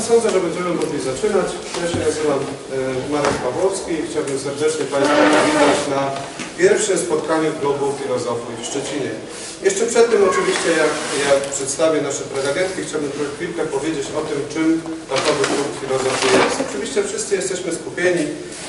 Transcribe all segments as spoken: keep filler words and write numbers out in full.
sądzę, że będziemy mogli zaczynać. Ja się nazywam Marek Pawłowski i chciałbym serdecznie Państwa powitać na pierwszym spotkaniu klubu filozofów w Szczecinie. Jeszcze przed tym oczywiście, jak, jak przedstawię nasze prelegentki, chciałbym trochę chwilkę powiedzieć o tym, czym takowy klub filozofii jest. Oczywiście wszyscy jesteśmy skupieni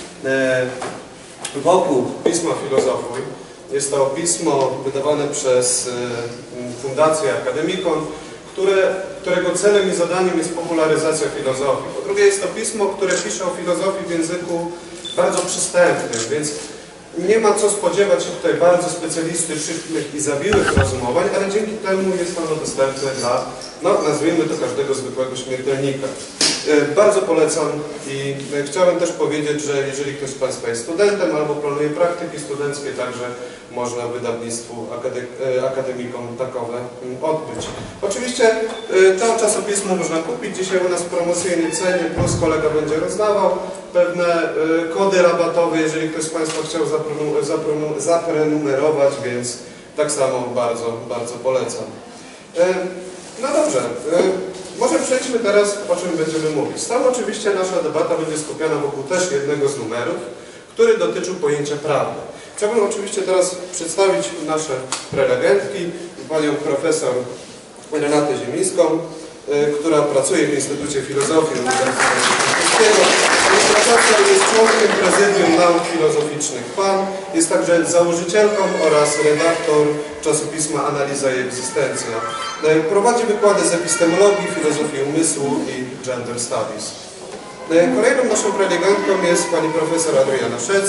wokół pisma Filozofuj. Jest to pismo wydawane przez Fundację Akademikon, Które, którego celem i zadaniem jest popularyzacja filozofii. Po drugie jest to pismo, które pisze o filozofii w języku bardzo przystępnym, więc nie ma co spodziewać się tutaj bardzo specjalistycznych i zawiłych rozumowań, ale dzięki temu jest ono dostępne dla, no nazwijmy to, każdego zwykłego śmiertelnika. Bardzo polecam i chciałem też powiedzieć, że jeżeli ktoś z Państwa jest studentem albo planuje praktyki studenckie, także można wydawnictwu Akademikom takowe odbyć. Oczywiście to czasopismo można kupić dzisiaj u nas w promocyjnej cenie, plus kolega będzie rozdawał pewne kody rabatowe, jeżeli ktoś z Państwa chciał zaprenumerować, więc tak samo bardzo, bardzo polecam. No dobrze. Może przejdźmy teraz, o czym będziemy mówić. Tam oczywiście nasza debata będzie skupiona wokół też jednego z numerów, który dotyczył pojęcia prawdy. Chciałbym oczywiście teraz przedstawić nasze prelegentki, panią profesor Renatę Ziemińską, która pracuje w Instytucie Filozofii Uniwersytetu Śląskiego. Profesor jest członkiem Prezydium Nauk Filozoficznych P A N, jest także założycielką oraz redaktor czasopisma Analiza i Egzystencja. Prowadzi wykłady z epistemologii, filozofii umysłu i gender studies. Kolejną naszą prelegentką jest pani profesor Adriana Szec.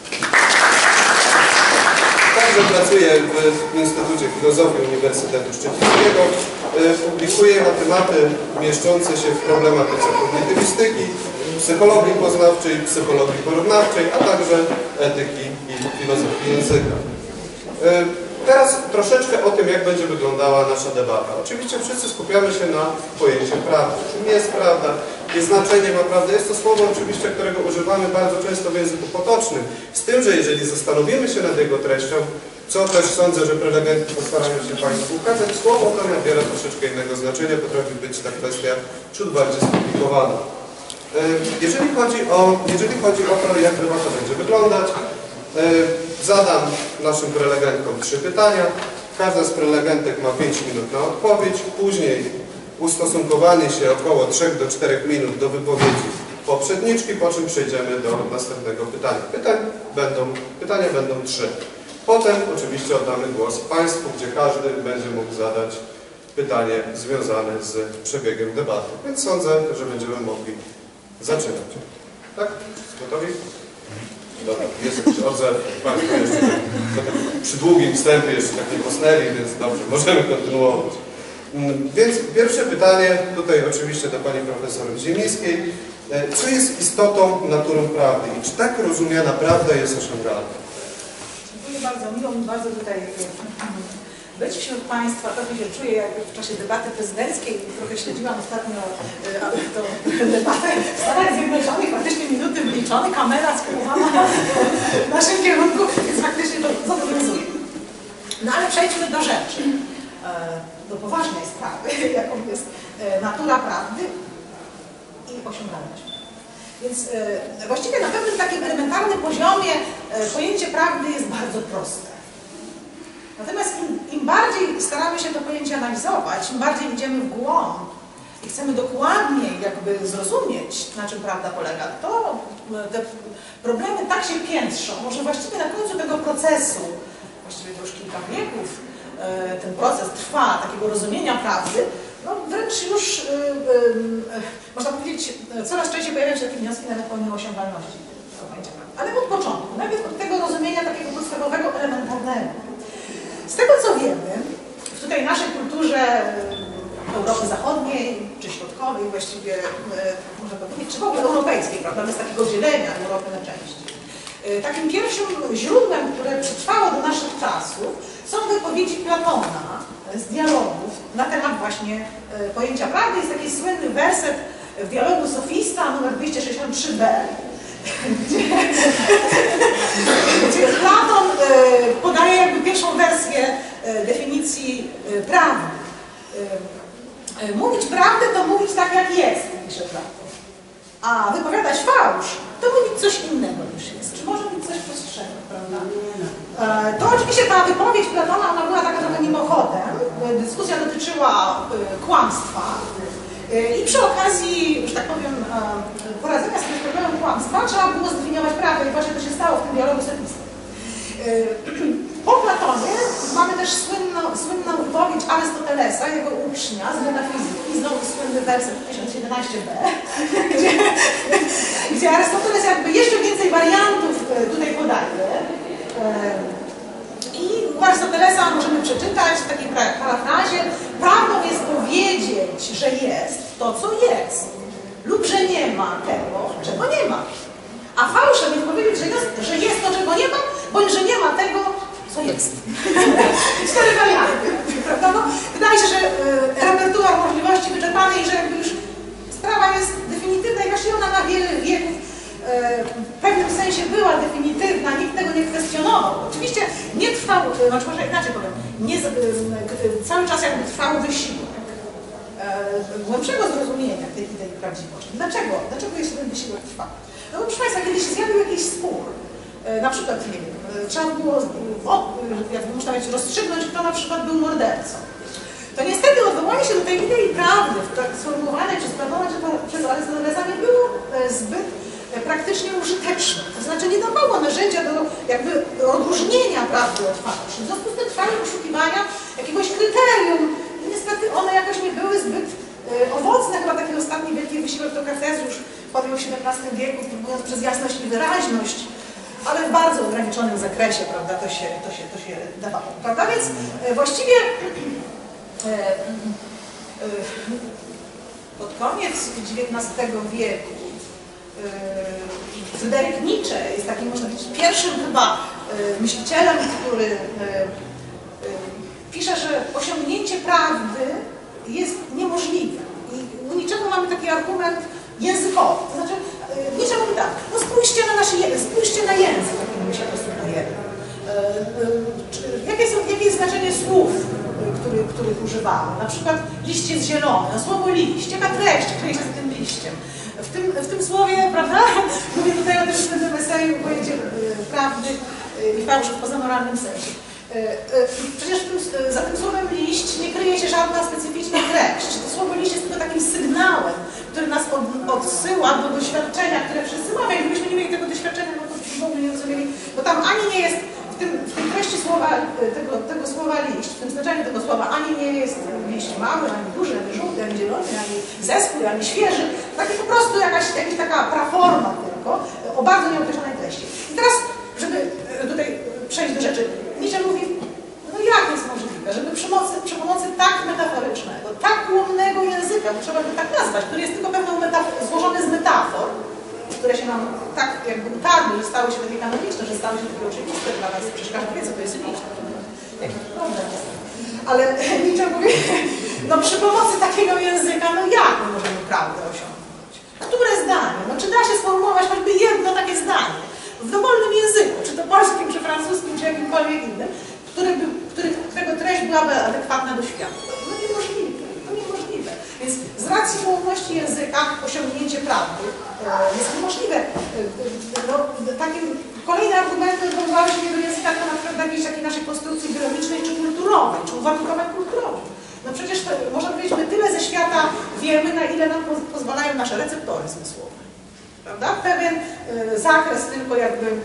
Także pracuje w Instytucie Filozofii Uniwersytetu Szczecińskiego. Publikuje na tematy mieszczące się w problematyce kognitywistyki, psychologii poznawczej, psychologii porównawczej, a także etyki i filozofii języka. Teraz troszeczkę o tym, jak będzie wyglądała nasza debata. Oczywiście wszyscy skupiamy się na pojęciu prawdy. Czym jest prawda? Jakie znaczenie ma prawda? Jest to słowo oczywiście, którego używamy bardzo często w języku potocznym. Z tym, że jeżeli zastanowimy się nad jego treścią, co też sądzę, że prelegentki postarają się Państwu ukazać, słowo to nabiera troszeczkę innego znaczenia, potrafi być ta kwestia ciut bardziej skomplikowana. Jeżeli chodzi o, jeżeli chodzi o to, jak debata będzie wyglądać, zadam naszym prelegentkom trzy pytania. Każda z prelegentek ma pięć minut na odpowiedź. Później ustosunkowanie się około trzech do czterech minut do wypowiedzi poprzedniczki, po czym przejdziemy do następnego pytania. Pytań będą, pytania będą trzy. Potem oczywiście oddamy głos Państwu, gdzie każdy będzie mógł zadać pytanie związane z przebiegiem debaty. Więc sądzę, że będziemy mogli zaczynać. Tak? Gotowi? Dobra, jest jakiś odzew. Państwo jeszcze przy długim wstępie jeszcze tak nie posnęli, więc dobrze, możemy kontynuować. Więc pierwsze pytanie, tutaj oczywiście do pani profesor Ziemińskiej. Co jest istotą, naturą prawdy i czy tak rozumiana prawda jest osiągalna? Dziękuję bardzo. Miło mi bardzo tutaj być wśród Państwa. Trochę się czuję jak w czasie debaty prezydenckiej. Trochę śledziłam ostatnio tą debatę w Stanach Zjednoczonych. Faktycznie minuty wliczone, kamera skierowana w naszym kierunku, więc faktycznie to zobowiązuje. No ale przejdźmy do rzeczy. Do poważnej sprawy, jaką jest natura prawdy i osiągalność. Więc e, właściwie na pewnym takim elementarnym poziomie e, pojęcie prawdy jest bardzo proste. Natomiast im, im bardziej staramy się to pojęcie analizować, im bardziej idziemy w głąb i chcemy dokładniej jakby zrozumieć, na czym prawda polega, to te problemy tak się piętrzą, że właściwie na końcu tego procesu, właściwie to już kilka wieków, e, ten proces trwa, takiego rozumienia prawdy, no wręcz już, yy, yy, można powiedzieć, coraz częściej pojawiają się takie wnioski nawet o nieosiągalności. Ale od początku, nawet od tego rozumienia takiego podstawowego, elementarnego. Z tego co wiemy, w tutaj naszej kulturze Europy Zachodniej, czy Środkowej właściwie, yy, można powiedzieć, czy w ogóle europejskiej, prawda, bez takiego dzielenia Europy na części. Yy, takim pierwszym źródłem, które przetrwało do naszych czasów, są wypowiedzi Platona z dialogów na temat właśnie e, pojęcia prawdy. Jest taki słynny werset w dialogu Sofista numer dwieście sześćdziesiąt trzy b, gdzie, gdzie Platon e, podaje jakby pierwszą wersję e, definicji e, prawdy. E, e, mówić prawdę to mówić tak jak jest, pisze Platon. A wypowiadać fałsz, to mówić coś innego niż jest. Czy może być coś prostszego, prawda? E, to oczywiście ta wypowiedź Platona, ona była taka trochę mimochodem. Dyskusja dotyczyła e, kłamstwa. E, I przy okazji, że tak powiem, e, poradzenia sobie z problemem kłamstwa trzeba było zdefiniować prawdę i właśnie to się stało w tym dialogu z Epistą. Po Platonie mamy też słynną, słynną wypowiedź Arystotelesa, jego ucznia z metafizyki, znowu słynny werset tysiąc jedenaście b, gdzie, gdzie Arystoteles jakby jeszcze więcej wariantów tutaj podaje. I u Arystotelesa możemy przeczytać w takiej parafrazie: prawdą jest powiedzieć, że jest to, co jest, lub że nie ma tego, czego nie ma. A fałszem jest powiedzieć, że jest, że jest to, czego nie ma, bądź że nie ma tego, co jest. Cztery warianty, prawda? No, wydaje się, że y, repertuar możliwości wyczerpany i że jakby już sprawa jest definitywna i właściwie ona na wiele wieków y, w pewnym sensie była definitywna, nikt tego nie kwestionował. Oczywiście nie trwał, znaczy może inaczej powiem, nie, y, y, cały czas jakby trwał wysiłek y, głębszego zrozumienia tej idei prawdziwości. Dlaczego? Dlaczego jeszcze ten wysiłek trwał? No bo proszę Państwa, kiedy się zjawił jakiś spór, na przykład, nie wiem, trzeba było, jak można powiedzieć, rozstrzygnąć, kto na przykład był mordercą, to niestety odwołanie się do tej idei prawdy, tak sformułowanej przez Platona czy przez Arystotelesa, nie było zbyt praktycznie użyteczne. To znaczy nie dawało narzędzia do jakby odróżnienia prawdy od fałszu. W związku z tym trwały poszukiwania jakiegoś kryterium i niestety one jakoś nie były zbyt owocne. Chyba taki ostatni wielki wysiłek to Kartezjusz podjął w siedemnastym wieku, próbując przez jasność i wyraźność, ale w bardzo ograniczonym zakresie, prawda, to się, to się, to się dawało, prawda? Więc e, właściwie e, e, pod koniec dziewiętnastego wieku e, Fryderyk Nietzsche jest takim, można powiedzieć, pierwszym chyba e, myślicielem, który e, e, pisze, że osiągnięcie prawdy jest niemożliwe. I u Nietzschego mamy taki argument językowy. To znaczy, Nietzsche mówi tak, no spójrzcie na nasz język, spójrzcie na język, jaki my się posługujemy. Jakie, są, jakie jest znaczenie słów, który, których używamy? Na przykład liść jest zielony, no słowo liść, jaka treść kryje się z tym liściem? W tym, w tym słowie, prawda, mówię tutaj o tym słynnym eseju pojęcie prawdy i fałszu w pozamoralnym sensie. Przecież za tym słowem liść nie kryje się żadna specyficzna treść. To słowo liść jest tylko takim sygnałem, który nas od, odsyła do doświadczenia, które wszyscy mamy. Gdybyśmy nie mieli tego doświadczenia, no to w ogóle nie rozumieli, bo tam ani nie jest w, tym, w tej treści słowa, tego, tego słowa liść, w tym znaczeniu tego słowa, ani nie jest liść mały, ani duży, ani żółty, ani zielony, ani zeschły, ani świeży. Taki po prostu jakaś, jakaś taka praforma tylko o bardzo nieokreślonej treści. I teraz, żeby tutaj przejść do rzeczy, Nietzsche mówi, no jak jest możliwe, żeby przy pomocy, przy pomocy tak metaforycznego, tak łomnego języka, bo trzeba by tak nazwać, który jest tylko pewną złożony z metafor, które się nam tak jakby utarły i stały się takie kanoniczne, że stały się takie oczywiste dla nas, przecież każdy wie, co to jest liść. Jaki problem jest. Ale Nietzsche mówi, no przy pomocy takiego języka, no jak my możemy prawdę osiągnąć? Które zdanie? No czy da się sformułować choćby jedno takie zdanie? W dowolnym języku, czy to polskim, czy francuskim, czy jakimkolwiek innym, który by, który, którego treść byłaby adekwatna do świata. No niemożliwe, to niemożliwe. Więc z racji ułomności języka osiągnięcie prawdy e, jest niemożliwe. E, no, takim, kolejne argumenty odwoływały się nie do języka, to na przykład do jakiejś takiej naszej konstrukcji biologicznej, czy kulturowej, czy uwarunkowań kulturowych. No przecież to, można powiedzieć, my tyle ze świata wiemy, na ile nam pozwalają nasze receptory zmysłowe. Prawda? Pewien y, zakres tylko jakby y,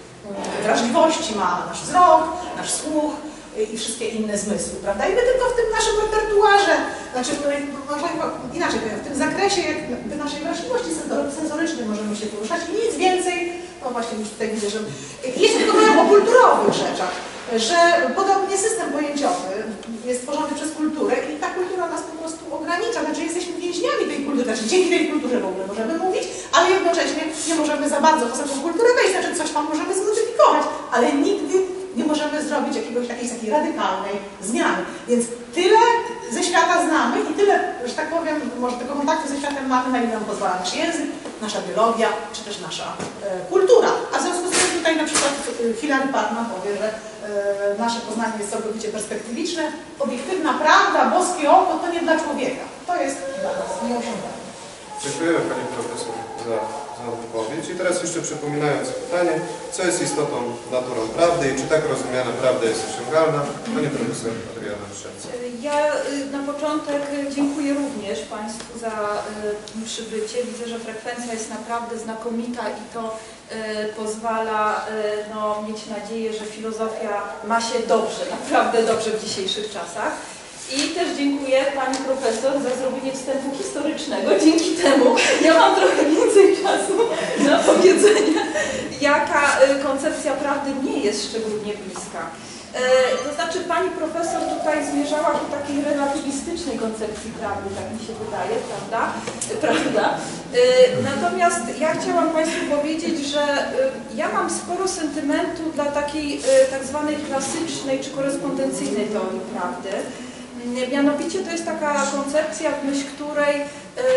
wrażliwości ma nasz wzrok, nasz słuch y, i wszystkie inne zmysły, prawda? I my tylko w tym naszym repertuarze, znaczy może inaczej powiem, w tym zakresie jakby naszej wrażliwości sensorycznej możemy się poruszać i nic więcej, no właśnie już tutaj widzę, że jeśli tylko mówię o kulturowych rzeczach, że podobnie system pojęciowy jest tworzony przez kulturę i ta kultura nas po prostu ogranicza, znaczy jesteśmy więźniami tej kultury, znaczy dzięki tej kulturze w ogóle możemy mówić, ale jednocześnie nie możemy za bardzo poza tą kulturę wejść, znaczy coś tam możemy zmodyfikować, ale nigdy nie możemy zrobić jakiegoś takiej, takiej radykalnej zmiany. Więc tyle ze świata znamy i tyle, że tak powiem, może tego kontaktu ze światem mamy, na ile nam pozwala nasz język, nasza biologia, czy też nasza e, kultura. A w związku z tym tutaj na przykład Hilary Parma powie, że e, nasze poznanie jest całkowicie Dziękujemy Pani Profesor za, za wypowiedź. I teraz jeszcze przypominając pytanie, co jest istotą, naturą prawdy i czy tak rozumiana prawda jest osiągalna? Pani Profesor Adriana Strzelca. Ja na początek dziękuję również Państwu za przybycie. Widzę, że frekwencja jest naprawdę znakomita i to pozwala no, mieć nadzieję, że filozofia ma się dobrze, naprawdę dobrze w dzisiejszych czasach. I też dziękuję Pani Profesor za zrobienie wstępu historycznego. Dzięki temu ja mam trochę więcej czasu na powiedzenie, jaka koncepcja prawdy nie jest szczególnie bliska. To znaczy Pani Profesor tutaj zmierzała ku takiej relatywistycznej koncepcji prawdy, tak mi się wydaje, prawda? Prawda. Natomiast ja chciałam Państwu powiedzieć, że ja mam sporo sentymentu dla takiej tak zwanej klasycznej czy korespondencyjnej teorii prawdy. Mianowicie to jest taka koncepcja, w myśl której ym,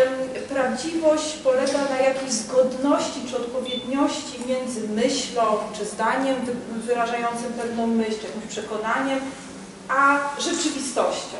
prawdziwość polega na jakiejś zgodności czy odpowiedniości między myślą czy zdaniem wy, wyrażającym pewną myśl, czy jakimś przekonaniem, a rzeczywistością,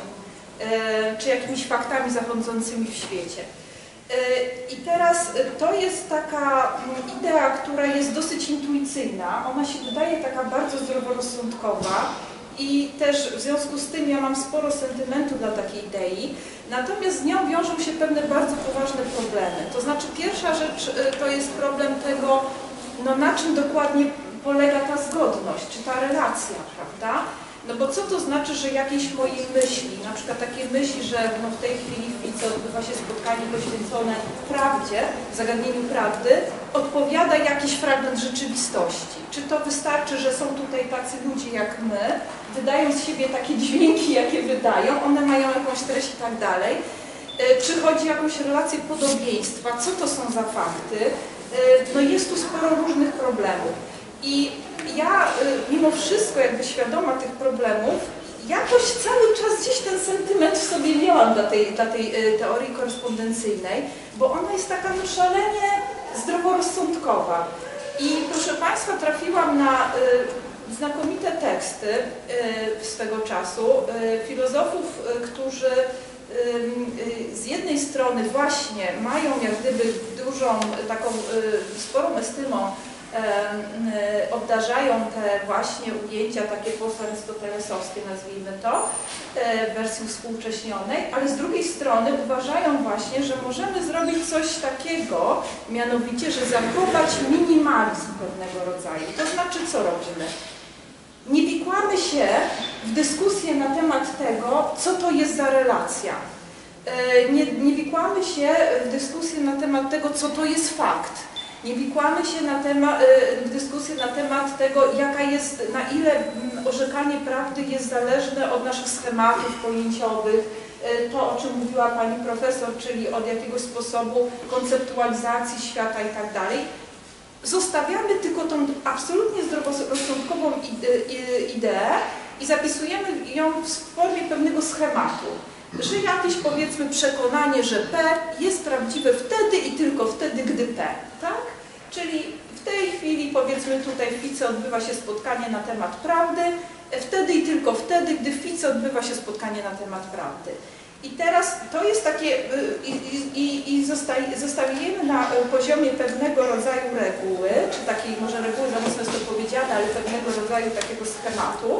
yy, czy jakimiś faktami zachodzącymi w świecie. Yy, I teraz to jest taka idea, która jest dosyć intuicyjna, ona się wydaje taka bardzo zdroworozsądkowa. I też w związku z tym ja mam sporo sentymentu dla takiej idei, natomiast z nią wiążą się pewne bardzo poważne problemy. To znaczy pierwsza rzecz to jest problem tego, no na czym dokładnie polega ta zgodność, czy ta relacja, prawda? No bo co to znaczy, że jakieś mojej myśli, na przykład takie myśli, że no w tej chwili w Fico odbywa się spotkanie poświęcone prawdzie, zagadnieniu prawdy, odpowiada jakiś fragment rzeczywistości. Czy to wystarczy, że są tutaj tacy ludzie jak my, wydają z siebie takie dźwięki, jakie wydają, one mają jakąś treść i tak dalej. Czy chodzi o jakąś relację podobieństwa, co to są za fakty? No jest tu sporo różnych problemów. I ja mimo wszystko jakby świadoma tych problemów, jakoś cały czas gdzieś ten sentyment w sobie miałam dla tej, dla tej teorii korespondencyjnej, bo ona jest taka no szalenie zdroworozsądkowa. I proszę Państwa, trafiłam na y, znakomite teksty y, swego czasu y, filozofów, y, którzy y, y, z jednej strony właśnie mają jak gdyby dużą, taką y, sporą estymą, obdarzają te właśnie ujęcia takie postarystotelesowskie, nazwijmy to, w wersji współcześnionej, ale z drugiej strony uważają właśnie, że możemy zrobić coś takiego, mianowicie, że zachować minimalizm pewnego rodzaju. To znaczy, co robimy? Nie wikłamy się w dyskusję na temat tego, co to jest za relacja. Nie, nie wikłamy się w dyskusję na temat tego, co to jest fakt. Nie wikłamy się na temat, w dyskusję na temat tego, jaka jest, na ile orzekanie prawdy jest zależne od naszych schematów pojęciowych, to o czym mówiła Pani Profesor, czyli od jakiegoś sposobu konceptualizacji świata i tak dalej. Zostawiamy tylko tą absolutnie zdroworozsądkową ideę i zapisujemy ją w formie pewnego schematu. Że jakieś, powiedzmy, przekonanie, że P jest prawdziwe wtedy i tylko wtedy, gdy P, tak? Czyli w tej chwili, powiedzmy, tutaj w Fico odbywa się spotkanie na temat prawdy, wtedy i tylko wtedy, gdy w Fico odbywa się spotkanie na temat prawdy. I teraz to jest takie, i, i, i zostawiamy na poziomie pewnego rodzaju reguły, czy takiej, może reguły za mocno jest to powiedziane, ale pewnego rodzaju takiego schematu.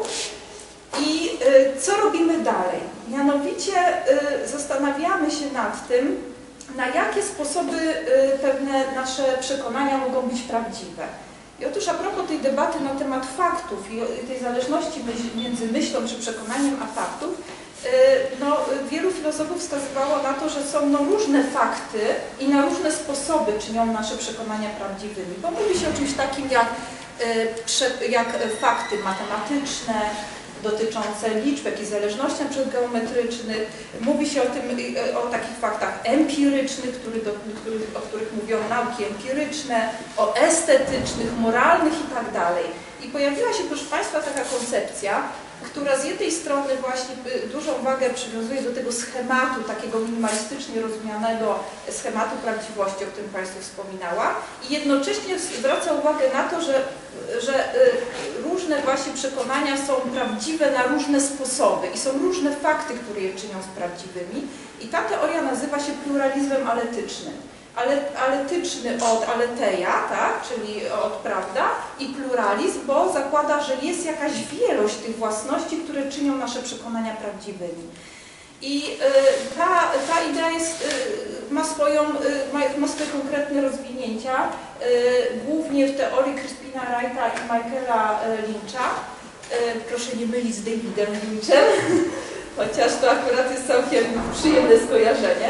I y, co robimy dalej? Mianowicie y, zastanawiamy się nad tym, na jakie sposoby y, pewne nasze przekonania mogą być prawdziwe. I otóż a propos tej debaty na temat faktów i tej zależności myśl, między myślą czy przekonaniem a faktów, y, no, wielu filozofów wskazywało na to, że są no, różne fakty i na różne sposoby czynią nasze przekonania prawdziwymi. Bo mówi się o czymś takim jak, y, prze, jak fakty matematyczne, dotyczące liczb, jakichś zależności na przykład geometrycznych. Mówi się o tym, o takich faktach empirycznych, który do, który, o których mówią nauki empiryczne, o estetycznych, moralnych i tak dalej. I pojawiła się, proszę Państwa, taka koncepcja, która z jednej strony właśnie dużą wagę przywiązuje do tego schematu, takiego minimalistycznie rozumianego schematu prawdziwości, o którym Państwu wspominała, i jednocześnie zwraca uwagę na to, że, że różne właśnie przekonania są prawdziwe na różne sposoby i są różne fakty, które je czynią z prawdziwymi. I ta teoria nazywa się pluralizmem aletycznym. ale, aletyczny od aletheia, tak? Czyli od prawda, i pluralizm, bo zakłada, że jest jakaś wielość tych własności, które czynią nasze przekonania prawdziwymi. I y, ta, ta idea jest, y, ma, swoją, y, ma, ma swoje konkretne rozwinięcia, y, głównie w teorii Crispina Wrighta i Michaela Lyncha. Y, proszę nie mylić z Davidem Lynchem, chociaż to akurat jest całkiem przyjemne skojarzenie.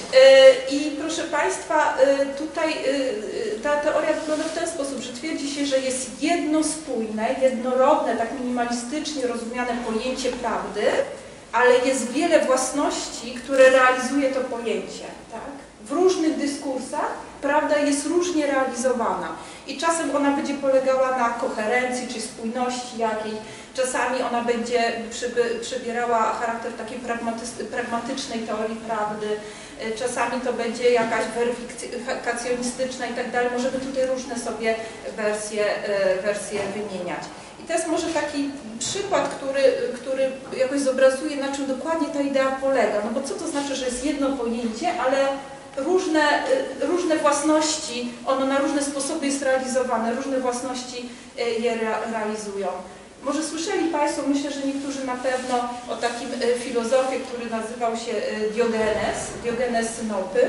Y, I proszę Państwa, y, tutaj y, ta teoria wygląda w ten sposób, że twierdzi się, że jest jedno spójne, jednorodne, tak minimalistycznie rozumiane pojęcie prawdy, ale jest wiele własności, które realizuje to pojęcie. Tak? W różnych dyskursach prawda jest różnie realizowana i czasem ona będzie polegała na koherencji czy spójności jakiej, czasami ona będzie przyby, przybierała charakter takiej pragmatycznej teorii prawdy, czasami to będzie jakaś weryfikacjonistyczna i tak dalej. Możemy tutaj różne sobie wersje, wersje wymieniać. I to jest może taki przykład, który, który jakoś zobrazuje, na czym dokładnie ta idea polega. No bo co to znaczy, że jest jedno pojęcie, ale różne, różne własności, ono na różne sposoby jest realizowane, różne własności je realizują. Może słyszeli Państwo, myślę, że niektórzy na pewno, o takim filozofie, który nazywał się Diogenes, Diogenes Synopy.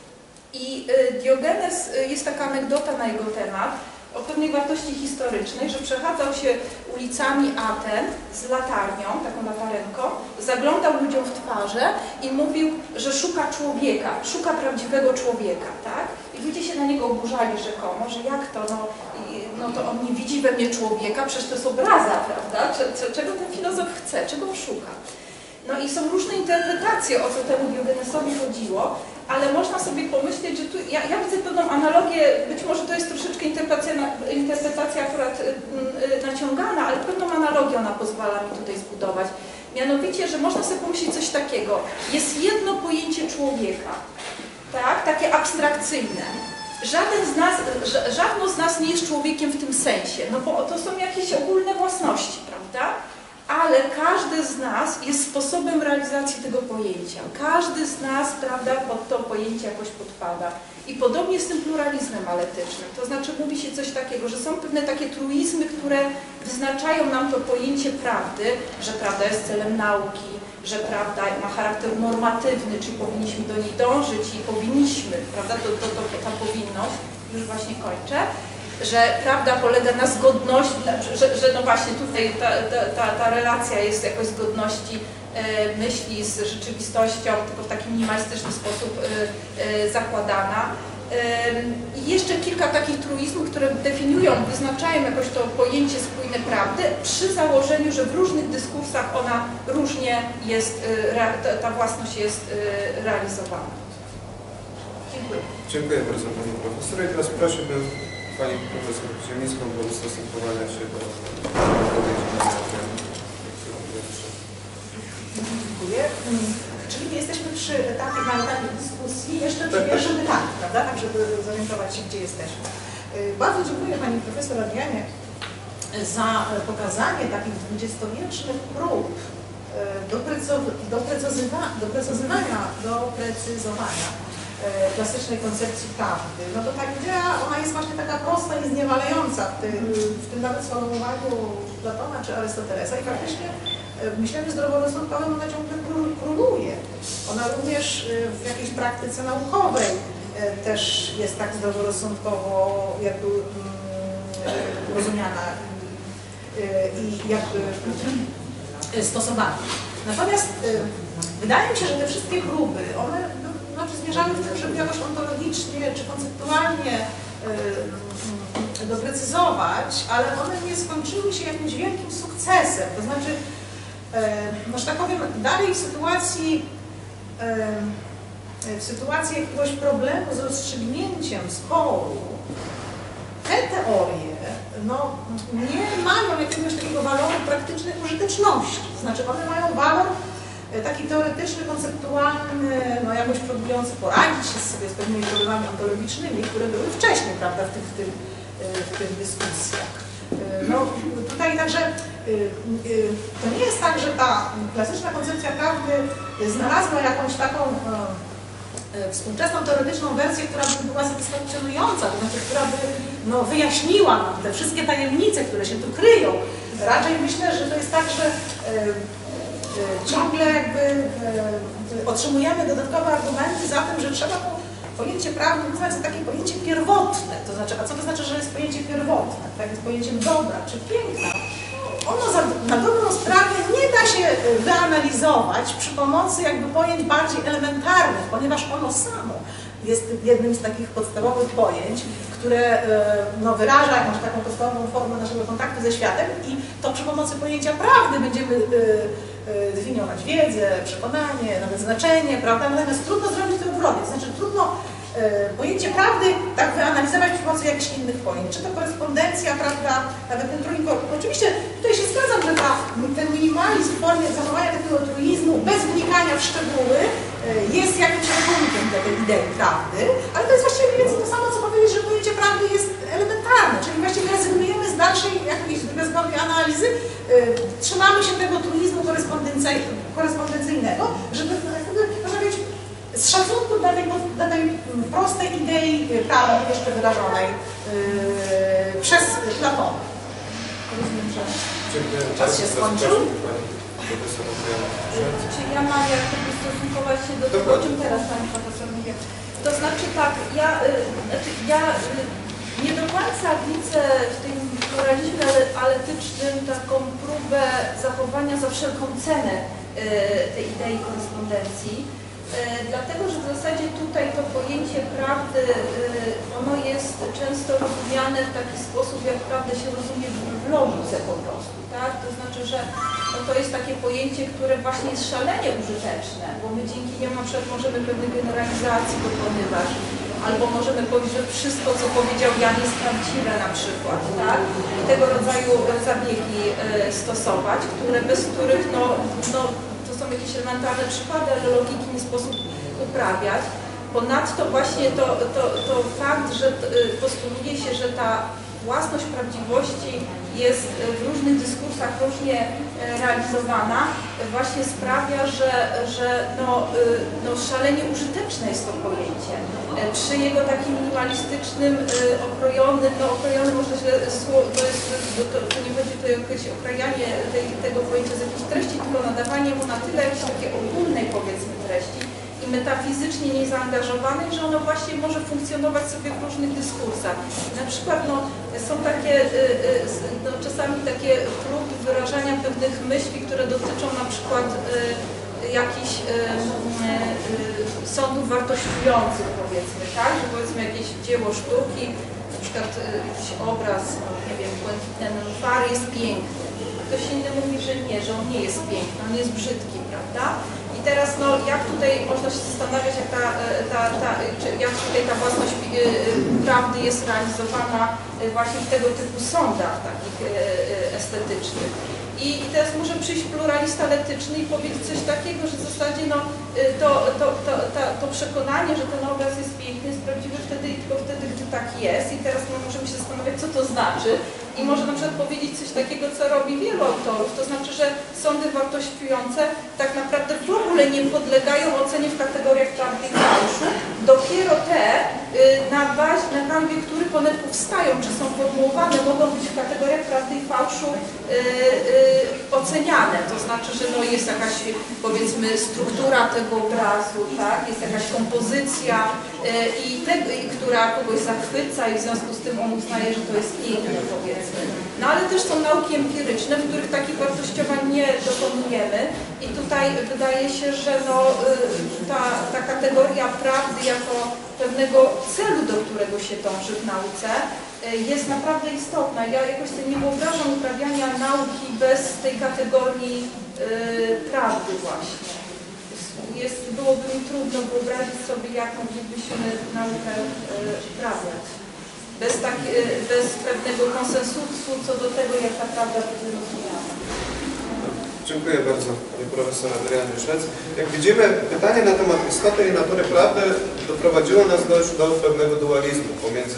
I Diogenes, jest taka anegdota na jego temat, o pewnej wartości historycznej, że przechadzał się ulicami Aten z latarnią, taką latarenką, zaglądał ludziom w twarze i mówił, że szuka człowieka, szuka prawdziwego człowieka, tak? I ludzie się na niego oburzali rzekomo, że jak to, no, no to on nie widzi we mnie człowieka, przecież to jest obraza, prawda? Czego ten filozof chce, czego on szuka? No i są różne interpretacje, o co temu Diogenesowi chodziło, ale można sobie pomyśleć, że tu, ja, ja widzę pewną analogię, być może to jest troszeczkę interpretacja, interpretacja akurat y, y, naciągana, ale pewną analogię ona pozwala mi tutaj zbudować. Mianowicie, że można sobie pomyśleć coś takiego. Jest jedno pojęcie człowieka, tak, takie abstrakcyjne. Żaden z nas, żadno z nas nie jest człowiekiem w tym sensie, no bo to są jakieś ogólne własności, prawda? Ale każdy z nas jest sposobem realizacji tego pojęcia. Każdy z nas, prawda, pod to pojęcie jakoś podpada. I podobnie z tym pluralizmem aletycznym. To znaczy mówi się coś takiego, że są pewne takie truizmy, które wyznaczają nam to pojęcie prawdy, że prawda jest celem nauki, że prawda ma charakter normatywny, czyli powinniśmy do niej dążyć i powinniśmy, prawda, to, to, to, ta powinność, już właśnie kończę, że prawda polega na zgodności, że, że no właśnie tutaj ta, ta, ta relacja jest jakoś zgodności e, myśli z rzeczywistością, tylko w taki minimalistyczny sposób e, e, zakładana. E, I jeszcze kilka takich truizmów, które definiują, wyznaczają jakoś to pojęcie spójne prawdy, przy założeniu, że w różnych dyskursach ona różnie jest, e, ta, ta własność jest e, realizowana. Dziękuję. Dziękuję bardzo Pani Profesor. I teraz prosiłbym Pani Profesor Ziemnicką do ustosunkowania się do odpowiedzi na ten. Dziękuję. Czyli jesteśmy przy etapie, na etapie dyskusji, jeszcze przy pierwszym pytaniu, prawda? Tak, żeby zorientować się, gdzie jesteśmy. Bardzo dziękuję Pani Profesor Adrianie za pokazanie takich dwudziestowiecznych prób doprecyzowania, doprecyzowania klasycznej koncepcji prawdy. No to ta idea, ona jest właśnie taka prosta i zniewalająca w tym, w tym nawet sformułowaniu Platona czy Arystotelesa i faktycznie w myśleniu zdroworozsądkowym ona ciągle króluje. Ona również w jakiejś praktyce naukowej też jest tak zdroworozsądkowo jakby rozumiana i jakby stosowana. Natomiast wydaje mi się, że te wszystkie próby, one znaczy zmierzały w tym, żeby jakoś ontologicznie czy konceptualnie yy, doprecyzować, ale one nie skończyły się jakimś wielkim sukcesem. To znaczy, yy, no, że tak powiem, dalej w sytuacji, yy, w sytuacji jakiegoś problemu z rozstrzygnięciem sporu, te teorie no, nie mają jakiegoś takiego waloru praktycznej użyteczności. To znaczy, one mają walor taki teoretyczny, konceptualny, no jakoś próbujący poradzić się sobie z pewnymi problemami ontologicznymi, które były wcześniej, prawda, w tych, w tych, w tych dyskusjach. No tutaj także to nie jest tak, że ta klasyczna koncepcja prawdy znalazła jakąś taką współczesną teoretyczną wersję, która by była satysfakcjonująca, to znaczy, która by no, wyjaśniła nam te wszystkie tajemnice, które się tu kryją. Raczej myślę, że to jest tak, że e, e, ciągle jakby e, otrzymujemy dodatkowe argumenty za tym, że trzeba to pojęcie prawne uznać za takie pojęcie pierwotne. To znaczy, a co to znaczy, że jest pojęcie pierwotne? Tak jest pojęciem dobra czy piękna. Ono za, na dobrą sprawę nie da się wyanalizować przy pomocy jakby pojęć bardziej elementarnych, ponieważ ono samo jest jednym z takich podstawowych pojęć, które no, wyraża jakąś taką podstawową formę naszego kontaktu ze światem i to przy pomocy pojęcia prawdy będziemy definiować wiedzę, przekonanie, nawet znaczenie, prawda? Natomiast trudno zrobić to odwrotnie, to znaczy trudno pojęcie prawdy tak wyanalizować przy pomocy jakichś innych pojęć. Czy to korespondencja, prawda, nawet ten trójkąt. Oczywiście tutaj się zgadzam, że ta, ten minimalizm w formie zachowania takiego truizmu bez wnikania w szczegóły jest jakimś ratunkiem dla tej idei prawdy, ale to jest właściwie mniej więcej to samo, co powiedzieć, że pojęcie prawdy jest elementarne, czyli właściwie rezygnujemy z dalszej jakiejś drogowej analizy, trzymamy się tego truizmu korespondencyjnego, żeby można powiedzieć, z szacunku dla tej, dla tej prostej idei prawdy jeszcze wyrażonej yy, przez Platona. Rozumiem, że czas się skończył. Czy ja mam jak stosunkować się do tego, o czym teraz Pani Profesor mówi? To znaczy tak, ja, znaczy ja nie do końca widzę w tym pluralizmie aletycznym taką próbę zachowania za wszelką cenę tej idei korespondencji. Dlatego, że w zasadzie tutaj to pojęcie prawdy, ono jest często rozumiane w taki sposób, jak prawdę się rozumie w logice po prostu, tak? To znaczy, że no to jest takie pojęcie, które właśnie jest szalenie użyteczne, bo my dzięki niemu na przykład możemy pewnych generalizacji dokonywać, albo możemy powiedzieć, że wszystko, co powiedział Jan, jest prawdziwe na przykład, tak? I tego rodzaju zabiegi stosować, które, bez których no, no są jakieś elementarne przykłady, ale logiki nie sposób uprawiać. Ponadto właśnie to, to, to fakt, że postuluje się, że ta własność prawdziwości jest w różnych dyskursach różnie realizowana, właśnie sprawia, że, że no, no szalenie użyteczne jest to pojęcie. Przy jego takim minimalistycznym, okrojonym, no okrojony może źle słowo, to, jest, to, to nie chodzi tutaj o jakieś okrajanie tej, tego pojęcia z jakiejś treści, tylko nadawanie mu na tyle jakiejś takiej ogólnej, powiedzmy, treści i metafizycznie niezaangażowanej, że ono właśnie może funkcjonować sobie w różnych dyskursach. Na przykład no, są takie no, czasami takie próby wyrażania pewnych myśli, które dotyczą na przykład jakichś sądów wartościujących, powiedzmy, tak? Że powiedzmy jakieś dzieło sztuki, na przykład jakiś obraz, no, nie wiem, błękitne nenufary jest piękny. Ktoś inny mówi, że nie, że on nie jest piękny, on jest brzydki, prawda? I teraz, no, jak tutaj można się zastanawiać, jak, ta, ta, ta, czy, jak tutaj ta własność prawdy jest realizowana właśnie w tego typu sądach takich estetycznych. I, I teraz może przyjść pluralista aletyczny i powiedzieć coś takiego, że w zasadzie no, to, to, to, to, to przekonanie, że ten obraz jest piękny, jest prawdziwy wtedy i tylko wtedy, gdy tak jest. I teraz no, możemy się zastanawiać, co to znaczy. I może na przykład powiedzieć coś takiego, co robi wielu autorów, to znaczy, że sądy wartościujące tak naprawdę w ogóle nie podlegają ocenie w kategoriach prawdy i fałszu. Dopiero te, na, bazie, na kanwie których one powstają, czy są formułowane, mogą być w kategoriach prawdy i fałszu yy, yy, oceniane. To znaczy, że no jest jakaś, powiedzmy, struktura tego obrazu, tak? Jest jakaś kompozycja, yy, i te, która kogoś zachwyca i w związku z tym on uznaje, że to jest piękne, powiedzmy. No ale też są nauki empiryczne, w których takich wartościowań nie dokonujemy i tutaj wydaje się, że no, ta, ta kategoria prawdy jako pewnego celu, do którego się dąży w nauce, jest naprawdę istotna. Ja jakoś sobie nie wyobrażam uprawiania nauki bez tej kategorii yy, prawdy właśnie. Jest, byłoby mi trudno wyobrazić sobie, jak moglibyśmy naukę yy, uprawiać. Bez, tak, bez pewnego konsensusu co do tego, jak ta prawda będzie rozumiana. Dziękuję bardzo Pani Profesor Adrianie Szec. Jak widzimy, pytanie na temat istoty i natury prawdy doprowadziło nas do, do pewnego dualizmu pomiędzy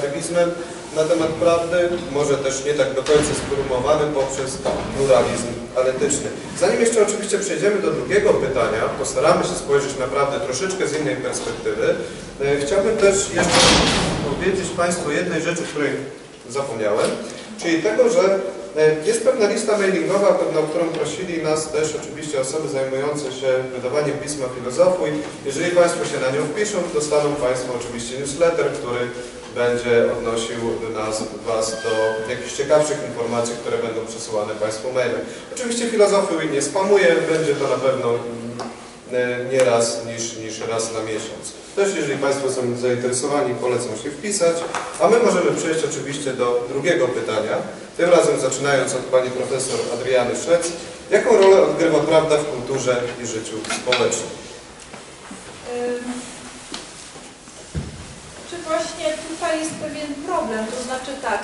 relatywizmem na temat prawdy, może też nie tak do końca sformułowanym poprzez pluralizm analityczny. Zanim jeszcze oczywiście przejdziemy do drugiego pytania, postaramy się spojrzeć naprawdę troszeczkę z innej perspektywy. Chciałbym też jeszcze powiedzieć Państwu jednej rzeczy, której zapomniałem, czyli tego, że jest pewna lista mailingowa, o którą prosili nas też oczywiście osoby zajmujące się wydawaniem pisma filozofii. Jeżeli Państwo się na nią wpiszą, dostaną Państwo oczywiście newsletter, który będzie odnosił nas, Was do jakichś ciekawszych informacji, które będą przesyłane Państwu mailem. Oczywiście filozofii nie spamuje, będzie to na pewno nie raz niż, niż raz na miesiąc. Też jeżeli Państwo są zainteresowani, polecam się wpisać, a my możemy przejść oczywiście do drugiego pytania, tym razem zaczynając od Pani Profesor Adriany Szec. Jaką rolę odgrywa prawda w kulturze i życiu społecznym? Czy właśnie tutaj jest pewien problem, to znaczy tak,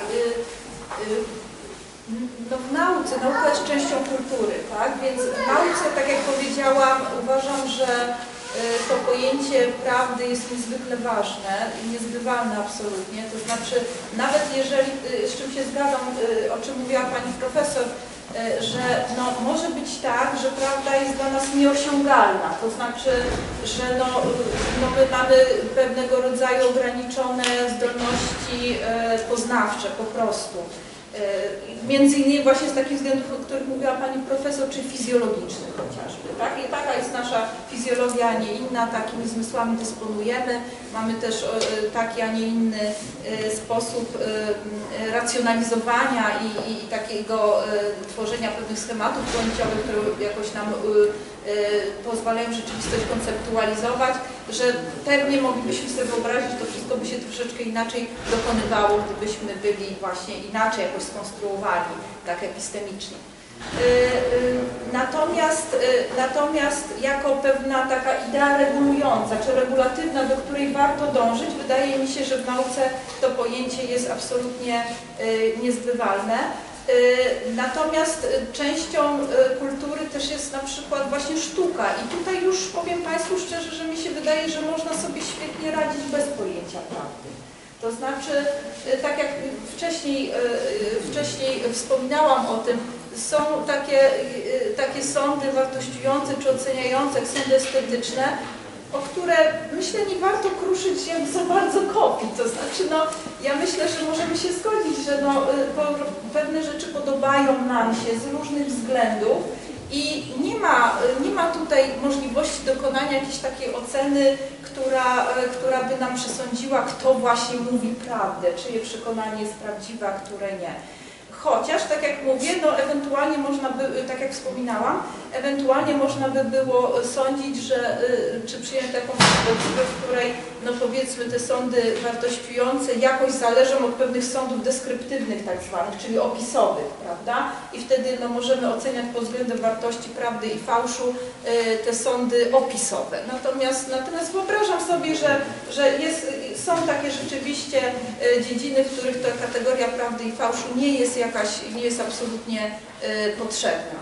no w nauce, nauka jest częścią kultury, tak? Więc w nauce, tak jak powiedziałam, uważam, że to pojęcie prawdy jest niezwykle ważne i niezbywalne absolutnie. To znaczy, nawet jeżeli, z czym się zgadzam, o czym mówiła Pani Profesor, że no, może być tak, że prawda jest dla nas nieosiągalna. To znaczy, że no, no my mamy pewnego rodzaju ograniczone zdolności poznawcze po prostu. Między innymi właśnie z takich względów, o których mówiła Pani Profesor, czy fizjologicznych chociażby. Tak? I taka jest nasza fizjologia, a nie inna, takimi zmysłami dysponujemy. Mamy też taki, a nie inny sposób racjonalizowania i, i, i takiego tworzenia pewnych schematów pojęciowych, które jakoś nam pozwalają rzeczywistość konceptualizować, że pewnie moglibyśmy sobie wyobrazić, że to wszystko by się troszeczkę inaczej dokonywało, gdybyśmy byli właśnie inaczej jakoś skonstruowani, tak epistemicznie. Natomiast, natomiast jako pewna taka idea regulująca, czy regulatywna, do której warto dążyć, wydaje mi się, że w nauce to pojęcie jest absolutnie niezbywalne. Natomiast częścią kultury też jest na przykład właśnie sztuka i tutaj już powiem Państwu szczerze, że mi się wydaje, że można sobie świetnie radzić bez pojęcia prawdy. To znaczy, tak jak wcześniej, wcześniej wspominałam o tym, są takie, takie sądy wartościujące czy oceniające, jak sądy estetyczne, o które myślę nie warto kruszyć jak za bardzo kopii. To znaczy, no, ja myślę, że możemy się zgodzić, że no, pewne rzeczy podobają nam się z różnych względów i nie ma, nie ma tutaj możliwości dokonania jakiejś takiej oceny, która, która by nam przesądziła, kto właśnie mówi prawdę, czyje przekonanie jest prawdziwe, a które nie. Chociaż, tak jak mówię, no ewentualnie można by, tak jak wspominałam, ewentualnie można by było sądzić, że, czy przyjąć taką perspektywę, w której, no powiedzmy, te sądy wartościujące jakoś zależą od pewnych sądów deskryptywnych tak zwanych, czyli opisowych, prawda? I wtedy no, możemy oceniać pod względem wartości prawdy i fałszu te sądy opisowe. Natomiast, natomiast wyobrażam sobie, że, że jest, są takie rzeczywiście dziedziny, w których ta kategoria prawdy i fałszu nie jest jakaś, nie jest absolutnie potrzebna.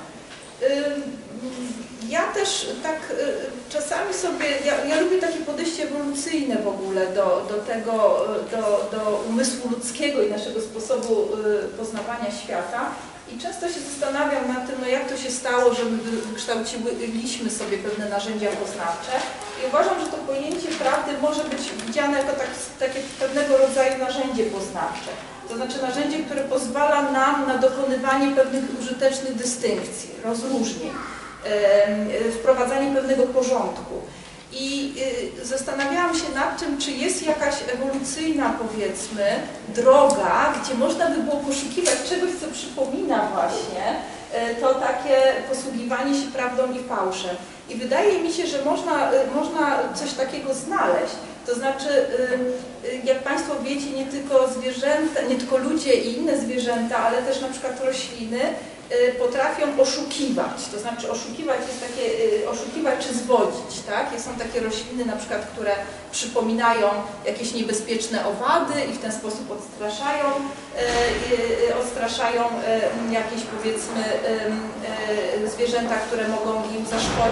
Ja też tak czasami sobie, ja, ja lubię takie podejście ewolucyjne w ogóle do, do tego, do, do umysłu ludzkiego i naszego sposobu poznawania świata i często się zastanawiam nad tym, no jak to się stało, że my wykształciliśmy sobie pewne narzędzia poznawcze i uważam, że to pojęcie prawdy może być widziane jako tak, takie pewnego rodzaju narzędzie poznawcze. To znaczy narzędzie, które pozwala nam na dokonywanie pewnych użytecznych dystynkcji, rozróżnień, wprowadzanie pewnego porządku. I zastanawiałam się nad tym, czy jest jakaś ewolucyjna, powiedzmy, droga, gdzie można by było poszukiwać czegoś, co przypomina właśnie to takie posługiwanie się prawdą i fałszem. I wydaje mi się, że można, można coś takiego znaleźć. To znaczy, jak Państwo wiecie, nie tylko zwierzęta, nie tylko ludzie i inne zwierzęta, ale też na przykład rośliny potrafią oszukiwać. To znaczy oszukiwać jest takie, oszukiwać czy zwodzić, tak? Są takie rośliny na przykład, które przypominają jakieś niebezpieczne owady i w ten sposób odstraszają, odstraszają jakieś, powiedzmy, zwierzęta, które mogą im zaszkodzić.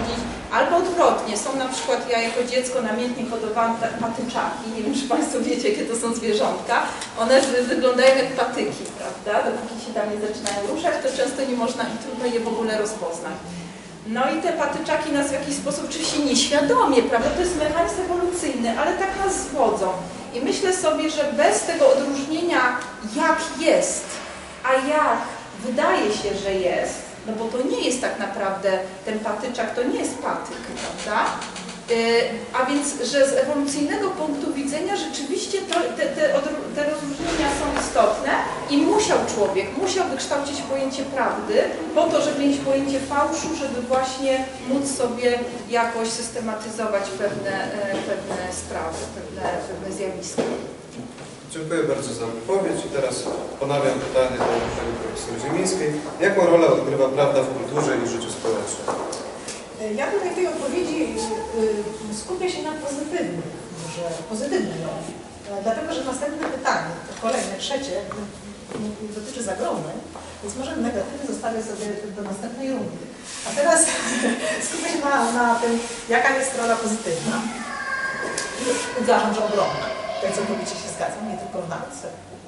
Albo odwrotnie, są na przykład, ja jako dziecko namiętnie hodowałam patyczaki, nie wiem czy Państwo wiecie, jakie to są zwierzątka, one wyglądają jak patyki, prawda? Dopóki się tam nie zaczynają ruszać, to często nie można i trudno je w ogóle rozpoznać. No i te patyczaki nas w jakiś sposób, oczywiście nieświadomie, prawda, to jest mechanizm ewolucyjny, ale tak nas zwodzą. I myślę sobie, że bez tego odróżnienia jak jest, a jak wydaje się, że jest, no bo to nie jest tak naprawdę, ten patyczak to nie jest patyk, prawda? A więc, że z ewolucyjnego punktu widzenia rzeczywiście to, te, te, te rozróżnienia są istotne i musiał człowiek, musiał wykształcić pojęcie prawdy po to, żeby mieć pojęcie fałszu, żeby właśnie móc sobie jakoś systematyzować pewne, pewne sprawy, pewne, pewne zjawiska. Dziękuję bardzo za wypowiedź i teraz ponawiam pytanie do pani profesor Ziemińskiej. Jaką rolę odgrywa prawda w kulturze i życiu społecznym? Ja tutaj w tej odpowiedzi skupię się na pozytywnym, że pozytywnym roli. Dlatego, że następne pytanie, to kolejne, trzecie, dotyczy zagrożeń, więc może negatywny zostawię sobie do następnej rundy. A teraz skupię się na, na tym, jaka jest rola pozytywna. I uważam, że ogromna. Tutaj całkowicie się zgadzam, nie tylko w nauce,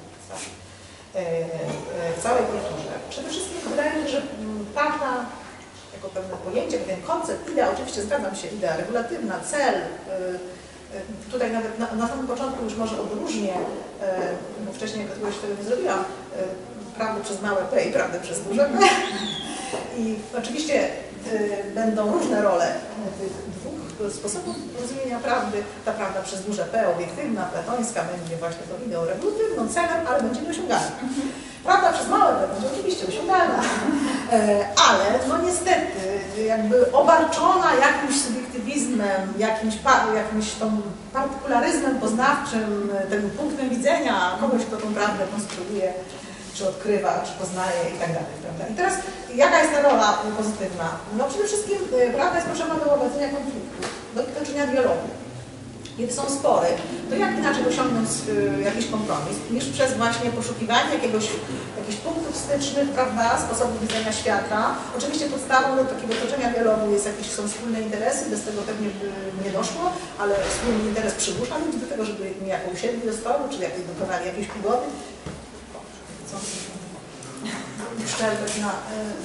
w całej kulturze. Przede wszystkim wydaje mi się, że prawda jako pewne pojęcie, pewien koncept, idea, oczywiście zgadzam się, idea regulatywna, cel, tutaj nawet na, na samym początku już może odróżnię, bo wcześniej jak tego nie zrobiłam, prawdę przez małe P i prawdę przez duże P. I oczywiście będą różne role tych dwóch sposobów rozumienia prawdy. Ta prawda przez duże P, obiektywna, platońska, będzie właśnie tą ideą regulatywną, celem, ale będzie nieosiągalna. Prawda przez małe P będzie oczywiście osiągalna, ale no niestety jakby obarczona jakimś subiektywizmem, jakimś, jakimś tą partykularyzmem poznawczym, tym punktem widzenia kogoś, kto tą prawdę konstruuje, czy odkrywa, czy poznaje i tak dalej, prawda? I teraz jaka jest ta rola pozytywna? No przede wszystkim prawda jest potrzebna do łagodzenia konfliktu, do toczenia dialogu. Kiedy są spory, to jak inaczej osiągnąć y, jakiś kompromis, niż przez właśnie poszukiwanie jakiegoś, jakichś punktów stycznych, prawda, sposobu widzenia świata. Oczywiście podstawą do takiego toczenia dialogu jest jakieś, są wspólne interesy, bez tego pewnie by nie doszło, ale wspólny interes przygłusza ludzi do tego, żeby niejako usiedli do stołu, czy jakieś dokonali jakiejś przygody. Co? Szczerbek na...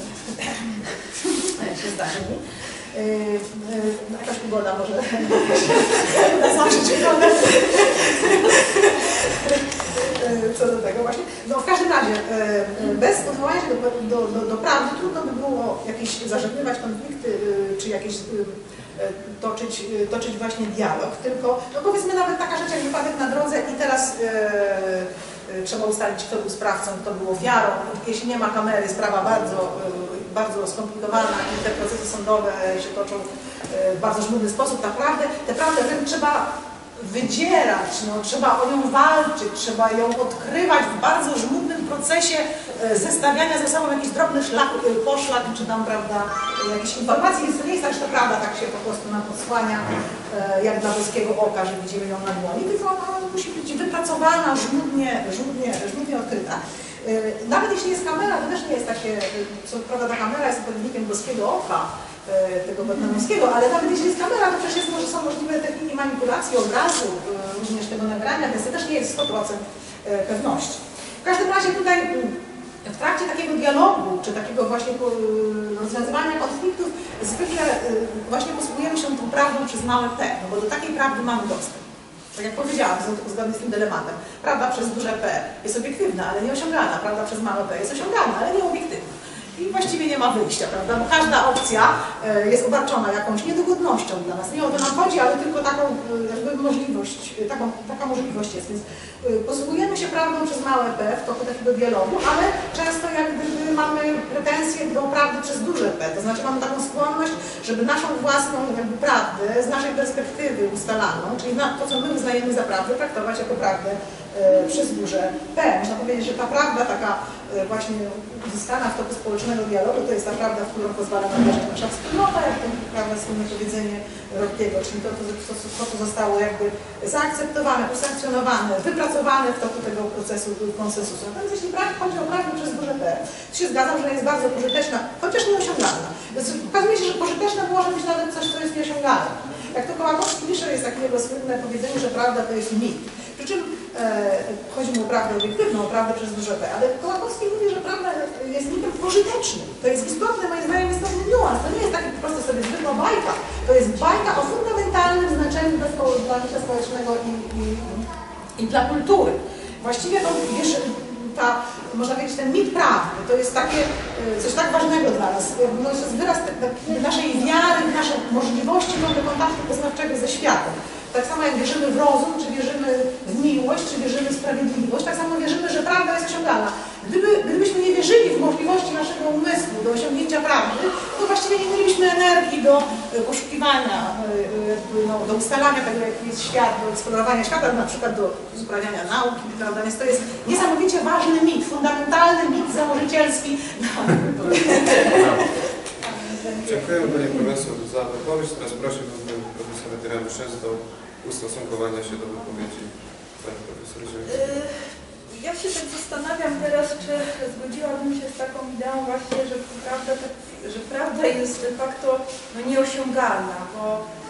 Y, się zdarzy mi. Yy, yy, jakaś pogoda może zaznaczyć wygodę co do tego właśnie. No w każdym razie yy, bez odwołania się do, do, do, do prawdy trudno by było jakieś zażegnywać konflikty yy, czy jakieś yy, toczyć, yy, toczyć właśnie dialog, tylko no powiedzmy nawet taka rzecz jak wypadek na drodze i teraz yy, trzeba ustalić, kto był sprawcą, kto był ofiarą. Jeśli nie ma kamery, sprawa bardzo, bardzo skomplikowana i te procesy sądowe się toczą w bardzo żmudny sposób. Naprawdę, tę prawdę trzeba wydzierać, no, trzeba o nią walczyć, trzeba ją odkrywać w bardzo żmudnym procesie zestawiania ze sobą jakichś drobnych szlaków, poszlak, czy tam, prawda, jakichś informacji, więc to nie jest tak, że ta prawda tak się po prostu nam odsłania jak dla boskiego oka, że widzimy ją na dłoni, tylko ona musi być wypracowana, żmudnie, żmudnie, żmudnie odkryta. Nawet jeśli jest kamera, to też nie jest takie, co prawda ta kamera jest odpowiednikiem boskiego oka, tego batmanowskiego, ale nawet jeśli jest kamera, to przecież może są możliwe techniki manipulacji obrazu, również tego nagrania, więc to też nie jest sto procent pewności. W każdym razie tutaj w trakcie takiego dialogu, czy takiego właśnie rozwiązywania konfliktów, zwykle właśnie posługujemy się tą prawdą przez małe P, no bo do takiej prawdy mamy dostęp. Tak jak powiedziałam, zgodnie z tym dylematem, prawda przez duże P jest obiektywna, ale nieosiągalna, prawda przez małe P jest osiągalna, ale nie obiektywna. I właściwie nie ma wyjścia, prawda? Bo każda opcja jest obarczona jakąś niedogodnością dla nas. Nie o to nam chodzi, ale tylko taką jakby możliwość, taką, taka możliwość jest. Więc posługujemy się prawdą przez małe P w toku takiego dialogu, ale często jak gdyby mamy pretensje do prawdy przez duże P. To znaczy mamy taką skłonność, żeby naszą własną jakby prawdę z naszej perspektywy ustalaną, czyli na to, co my uznajemy za prawdę, traktować jako prawdę przez duże P. Można powiedzieć, że ta prawda taka właśnie uzyskana w toku społecznego dialogu to jest ta prawda, w którą pozwala nam wierzyć nasza wspólnota, jak to prawda słynne powiedzenie Rockiego, czyli to, to, to, to zostało jakby zaakceptowane, usankcjonowane, wypracowane w toku tego procesu konsensusu. Natomiast jeśli chodzi o prawdę przez duże P, to się zgadzam, że jest bardzo pożyteczna, chociaż nieosiągalna. Więc okazuje się, że pożyteczne może być nawet coś, co jest nieosiągalne. Jak to Kołakowski pisze, jest takie jego słynne powiedzenie, że prawda to jest mit. Przy czym e, chodzi mu o prawdę obiektywną, o prawdę przez duże P, ale Kołakowski mówi, że prawda jest mitem pożytecznym. To jest istotne, moim zdaniem, istotny niuans. To nie jest taki po prostu sobie zwykła bajka. To jest bajka o fundamentalnym znaczeniu dla, dla życia społecznego i, i, i dla kultury. Właściwie to, wiesz, ta, można powiedzieć, ten mit prawdy, to jest takie coś tak ważnego dla nas. No, to jest wyraz naszej wiary, naszej możliwości kontaktu poznawczego ze światem. Tak samo jak wierzymy w rozum, czy wierzymy w miłość, czy wierzymy w sprawiedliwość, tak samo wierzymy, że prawda jest osiągalna. Gdyby, gdybyśmy nie wierzyli w możliwości naszego umysłu do osiągnięcia prawdy, to właściwie nie mielibyśmy energii do poszukiwania, no, do ustalania tego, jaki jest świat, do eksplorowania świata, na przykład do uprawiania nauki, prawda? Więc to jest niesamowicie ważny mit, fundamentalny mit założycielski. Dziękuję Pani Profesor za wypowiedź. Teraz prosiłbym Profesora Tyran-Chess do ustosunkowania się do wypowiedzi Pani Profesor Zielińskiej. Ja się tak zastanawiam teraz, czy zgodziłabym się z taką ideą właśnie, że prawda, że prawda jest de facto no, nieosiągalna, bo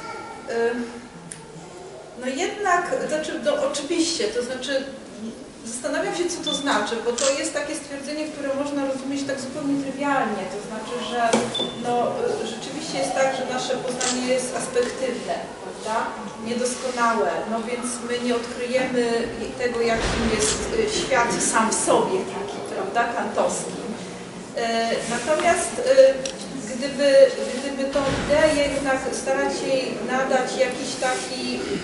no jednak, znaczy, no, oczywiście, to znaczy zastanawiam się, co to znaczy, bo to jest takie stwierdzenie, które można rozumieć tak zupełnie trywialnie, to znaczy, że no, rzeczywiście jest tak, że nasze poznanie jest aspektywne, prawda? Niedoskonałe, no więc my nie odkryjemy tego, jakim jest świat sam w sobie taki, prawda, kantowski. Natomiast gdyby, gdyby tą ideę jednak starać się nadać jakiś taki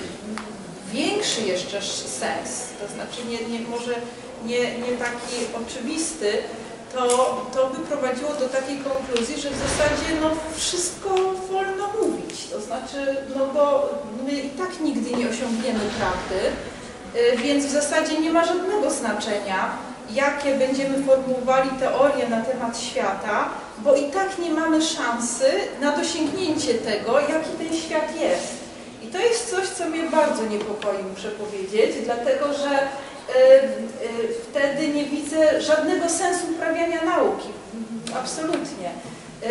większy jeszcze sens, to znaczy nie, nie, może nie, nie taki oczywisty, to, to by prowadziło do takiej konkluzji, że w zasadzie no, wszystko wolno mówić. To znaczy, no bo my i tak nigdy nie osiągniemy prawdy, więc w zasadzie nie ma żadnego znaczenia, jakie będziemy formułowali teorie na temat świata, bo i tak nie mamy szansy na dosięgnięcie tego, jaki ten świat jest. I to jest coś, co mnie bardzo niepokoi, muszę powiedzieć, dlatego że y, y, wtedy nie widzę żadnego sensu uprawiania nauki. Absolutnie. Y,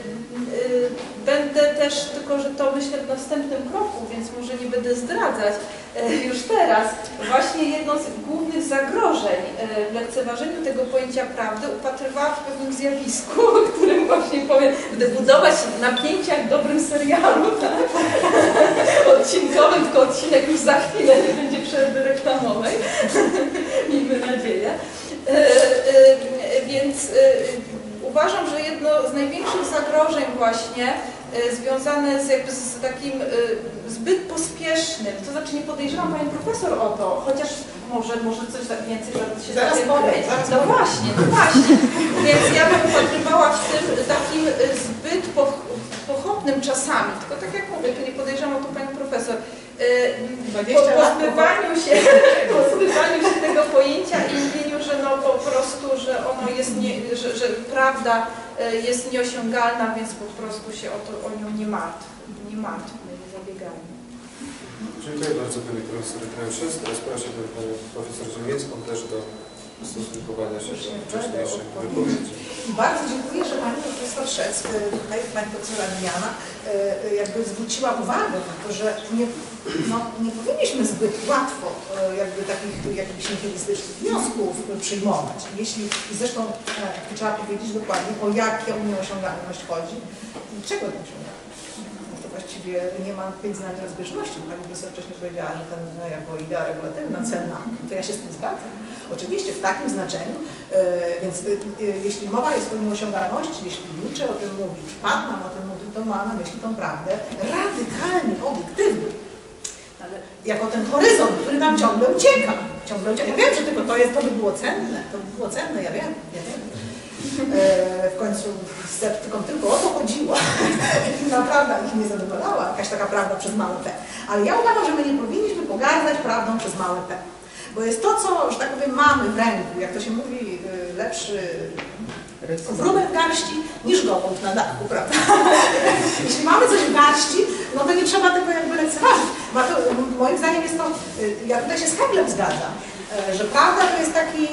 y, będę też, tylko że to myślę w następnym kroku, więc może nie będę zdradzać y, już teraz. Właśnie jedno z głównych zagrożeń y, w lekceważeniu tego pojęcia prawdy upatrywała w pewnym zjawisku, o którym właśnie powiem, będę budować napięcia jak w dobrym serialu, tak? Odcinkowym, tylko odcinek już za chwilę, nie będzie przerwy reklamowej, miejmy nadzieję. Y, y, więc y, uważam, że jedno z największych zagrożeń właśnie y, związane z, jakby z takim y, zbyt pospiesznym, to znaczy nie podejrzewam Panią Profesor o to, chociaż może, może coś tak więcej się zaraz powiem. No właśnie, no właśnie. Więc ja bym upatrywała w tym takim zbyt po, pochopnym czasami, tylko tak jak mówię, tu nie podejrzewam o to Panią Profesor, y, po, pozbywaniu się, pozbywaniu się tego pojęcia i mówieniu, że no po prostu, że ono jest nie, że, że prawda jest nieosiągalna, więc po prostu się o, to, o nią nie martw, nie martwmy, nie zabiegajmy. Dziękuję bardzo Pani Profesor Tyran-Chess. Teraz prosiłbym Panią Profesor Zielińską też do ustosunkowania się do wcześniejszych wypowiedzi. Bardzo dziękuję, że Pani Profesor Szec, tutaj Pani Profesor Adriana, jakby zwróciła uwagę na to, że nie, no, nie powinniśmy zbyt łatwo jakby takich jakichś nihilistycznych wniosków przyjmować. Jeśli, i zresztą e, trzeba powiedzieć dokładnie, o jaką nieosiągalność chodzi i czego nieosiągalność. To właściwie nie ma pięć znań rozbieżności. Pani profesor wcześniej powiedziała, że ten no, jako idea regulatywna, cena, to ja się z tym zgadzam. Oczywiście w takim znaczeniu, e, więc e, jeśli mowa jest o nieosiągalności, jeśli Nietzsche o tym mówi, czy Patman o tym mówi, to ma na myśli tą prawdę radykalnie obiektywną. Ale jako ten horyzont, który nam ciągle ucieka. Ciągle ucieka. Ja wiem, że tylko to jest, to by było cenne, to by było cenne, ja wiem, ja wiem. E, w końcu z sceptyką tylko o to chodziło. Inna prawda ich nie zadowalała, jakaś taka prawda przez małe P. Ale ja uważam, że my nie powinniśmy pogardzać prawdą przez małe P. Bo jest to, co, że tak powiem, mamy w ręku, jak to się mówi, lepszy wróbel garści niż gołąb na dachu, prawda? Jeśli mamy coś w garści, no to nie trzeba tego jakby lekceważyć. To, moim zdaniem jest to, ja tutaj się z Heglem zgadzam, że prawda to jest taki,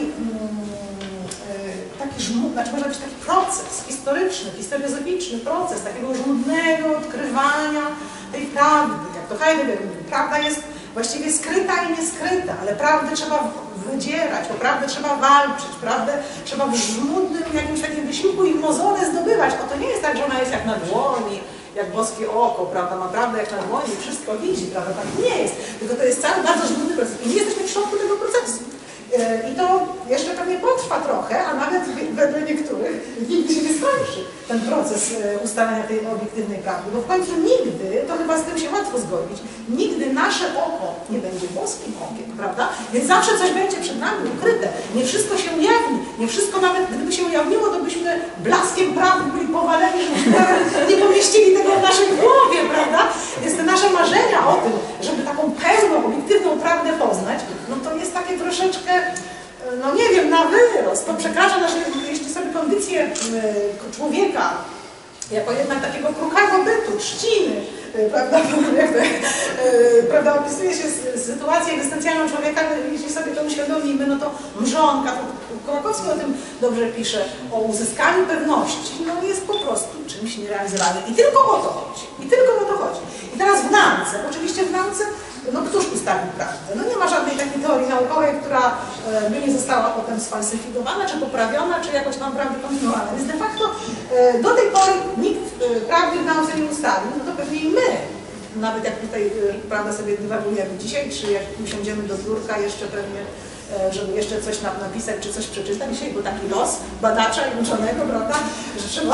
taki żmud, znaczy może być taki proces historyczny, historiozoficzny proces takiego żmudnego odkrywania tej prawdy. Jak to Heidegger mówi, prawda jest właściwie skryta i nieskryta, ale prawdę trzeba wydzierać, o prawdę trzeba walczyć, prawdę trzeba w żmudnym jakimś takim wysiłku i mozole zdobywać. O to nie jest tak, że ona jest jak na dłoni, jak boskie oko, prawda, ma prawdę jak na dłoni i wszystko widzi, prawda, tak nie jest. Tylko to jest cały bardzo żmudny proces i my jesteśmy w środku tego procesu. I to jeszcze pewnie potrwa trochę, a nawet wedle niektórych nigdy się nie skończy ten proces ustalania tej obiektywnej prawdy. Bo w końcu nigdy, to chyba z tym się łatwo zgodzić, nigdy nasze oko nie będzie boskim okiem, prawda? Więc zawsze coś będzie przed nami ukryte. Nie wszystko się ujawni. Nie wszystko nawet gdyby się ujawniło, to byśmy blaskiem prawdy byli powaleni, że nawet nie pomieścili tego w naszej głowie, prawda? Więc te nasze marzenia o tym, żeby taką pełną, obiektywną prawdę poznać, no to jest takie troszeczkę, no nie wiem, na wyrost. To przekracza nasze, jeśli sobie kondycję człowieka, jako jednak takiego kruchego bytu, trzciny, prawda, jak to, prawda, opisuje się sytuację egzystencjalną człowieka, jeśli sobie to uświadomimy, no to mrzonka, Kołakowski o tym dobrze pisze, o uzyskaniu pewności, no jest po prostu czymś nierealizowanym. I tylko o to chodzi. I tylko o to chodzi. I teraz w nauce, oczywiście w nauce, no któż ustalił prawdę? No nie ma żadnej takiej teorii naukowej, która by nie została potem sfalsyfikowana, czy poprawiona, czy jakoś tam prawdę kontynuowana. Więc de facto do tej pory nikt prawdy w nauce nie ustalił, no to pewnie i my. Nawet jak tutaj, prawda, sobie dywagujemy dzisiaj, czy jak usiądziemy do biurka jeszcze pewnie, żeby jeszcze coś nam napisać, czy coś przeczytać. Dzisiaj był taki los badacza i uczonego, prawda, że trzeba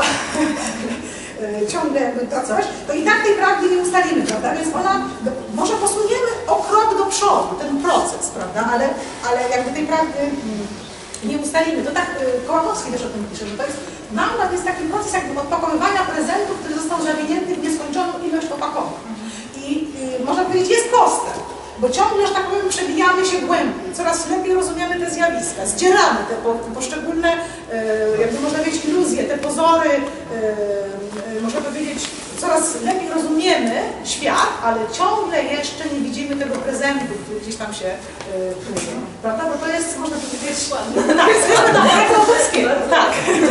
ciągle jakby to coś, to i tak tej prawdy nie ustalimy, prawda, więc ona, może posuniemy o krok do przodu, ten proces, prawda, ale, ale jakby tej prawdy nie ustalimy. To tak Kołakowski też o tym pisze, że to jest, nauka to jest taki proces jakby odpakowywania prezentów, który został zawinięty w nieskończoną ilość opakowań. I, i można powiedzieć, jest postęp. Bo ciągle, że tak powiem, przebijamy się głębiej, coraz lepiej rozumiemy te zjawiska, zdzieramy te po, poszczególne, e, jakby można powiedzieć, iluzje, te pozory, e, e, można powiedzieć, coraz lepiej rozumiemy świat, ale ciągle jeszcze nie widzimy tego prezentu, który gdzieś tam się kruje, e, prawda? Bo to jest, można powiedzieć, tak, tak, tak.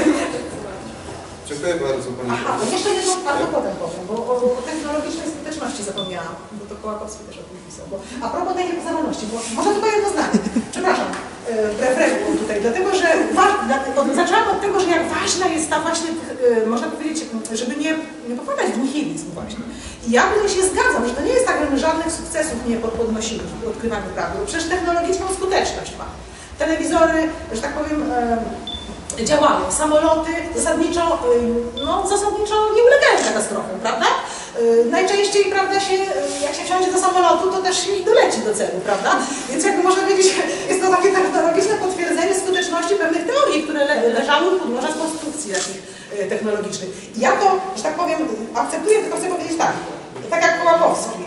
Dziękuję bardzo Pani. Aha, jeszcze jedną, a to potem powiem, bo o, o technologicznej skuteczności zapomniałam, bo to Kołakowski też o tym pisał. Bo, a propos tej niepoznawalności, bo może tylko jedno zdanie, przepraszam, refrenku tutaj, dlatego że od, zaczęłam od tego, że jak ważna jest ta właśnie, można powiedzieć, żeby nie, nie popadać w nihilizm właśnie. I ja tutaj się zgadzam, że to nie jest tak, że my żadnych sukcesów nie podnosimy w odkrywaniu prawdy, bo przecież technologiczną skuteczność ma. Telewizory, że tak powiem, działają. Samoloty zasadniczo, no, zasadniczo nie ulegają katastrofom, prawda? Najczęściej, prawda, się, jak się wsiądzie do samolotu, to też się ich doleci do celu, prawda? Więc jakby można powiedzieć, jest to takie technologiczne potwierdzenie skuteczności pewnych teorii, które le leżały u podłoża konstrukcji takich technologicznych. I ja to, że tak powiem, akceptuję, tylko chcę powiedzieć tak, tak jak Kołakowski.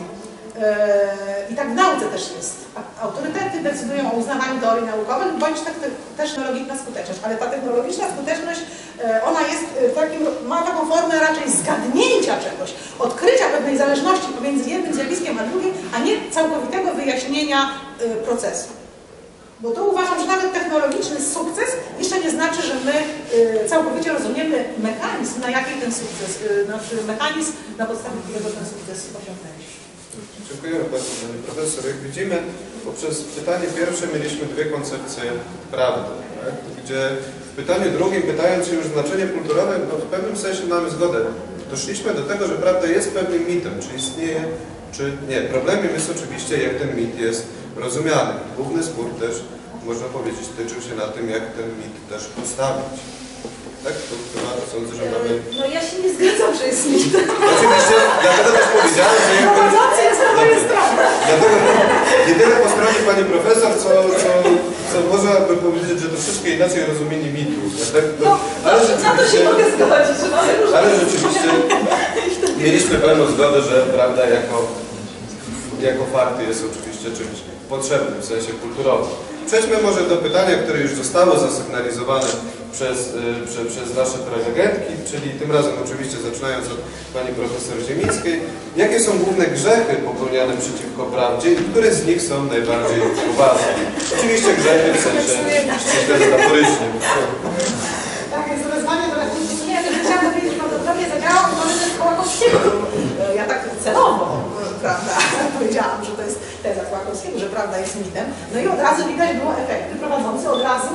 I tak w nauce też jest. Autorytety decydują o uznawaniu teorii naukowych, bądź tak technologiczna skuteczność. Ale ta technologiczna skuteczność, ona jest takim, ma taką formę raczej zgadnięcia czegoś, odkrycia pewnej zależności pomiędzy jednym zjawiskiem a drugim, a nie całkowitego wyjaśnienia procesu. Bo tu uważam, że nawet technologiczny sukces jeszcze nie znaczy, że my całkowicie rozumiemy mechanizm, na jaki ten sukces, znaczy mechanizm, na podstawie którego ten sukces osiągnęliśmy. Dziękujemy bardzo Pani Profesor. Jak widzimy, poprzez pytanie pierwsze mieliśmy dwie koncepcje prawdy, tak? Gdzie w pytaniu drugim, pytając się już znaczenie kulturowe, no w pewnym sensie mamy zgodę. Doszliśmy do tego, że prawda jest pewnym mitem, czy istnieje, czy nie. Problemem jest oczywiście, jak ten mit jest rozumiany. Główny spór też, można powiedzieć, tyczył się na tym, jak ten mit też postawić. Tak? To chyba sądzę, że mamy... No ja się nie zgadzam, że jest mit. Oczywiście, dlatego też powiedziałem, że... Prowadzący jest na mojej stronie. Dlatego jedyne po stronie Pani Profesor, co, co, co można by powiedzieć, że troszeczkę inaczej rozumienie mitu. Tak? No, ale na to się mogę zgodzić. Ale rzeczywiście mieliśmy pełną zgodę, że prawda jako, jako fakt jest oczywiście czymś potrzebny w sensie kulturowym. Przejdźmy może do pytania, które już zostało zasygnalizowane przez, yy, prze, przez nasze prelegentki, czyli tym razem oczywiście zaczynając od pani profesor Ziemińskiej. Jakie są główne grzechy popełniane przeciwko prawdzie i które z nich są najbardziej poważne? Oczywiście grzechy w sensie ściśle metaforycznym. Tak, jest wezwanie do ratunku. Nie, to chciałam powiedzieć, że podobnie zadziałał Komitet Kołakowskiego. Ja tak celowo, prawda, powiedziałam, że to jest teza Kołakowskiego, że prawda jest mitem. No i od razu widać było efekty prowadzący od razu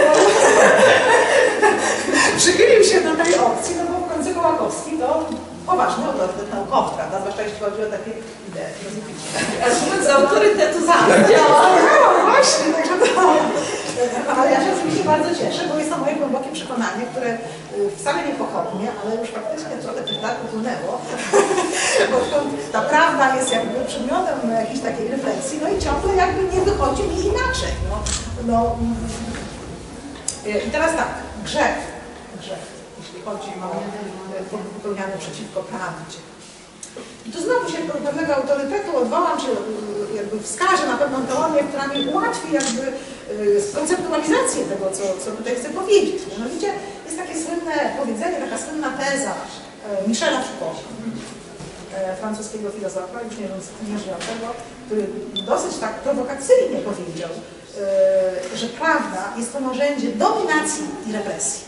przychylił się do tej opcji, no bo w końcu Kołakowski to poważny autorytet naukowy, prawda, zwłaszcza jeśli chodzi o takie idee filozoficzne. Argument z autorytetu za. No właśnie, także to... Ale ja się oczywiście bardzo cieszę, bo jest to moje głębokie przekonanie, które wcale nie pochopnie, ale już faktycznie trochę tych lat upłynęło. Bo ta prawda jest jakby przedmiotem jakiejś takiej refleksji, no i ciągle jakby nie wychodzi mi inaczej. No, no. I teraz tak, grzech, grzech, jeśli chodzi o popełniane przeciwko prawdzie. I tu znowu się do pewnego autorytetu odwołam, czy jakby wskażę na pewną teorię, która mi ułatwi jakby konceptualizację tego, co, co tutaj chcę powiedzieć. Mianowicie jest takie słynne powiedzenie, taka słynna teza Michela Foucaulta, francuskiego filozofa, już nie wiem, nie żyjącego, który dosyć tak prowokacyjnie powiedział, że prawda jest to narzędzie dominacji i represji.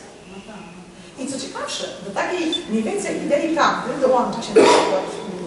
I co ciekawsze, do takiej mniej więcej idei prawdy dołącza się na przykład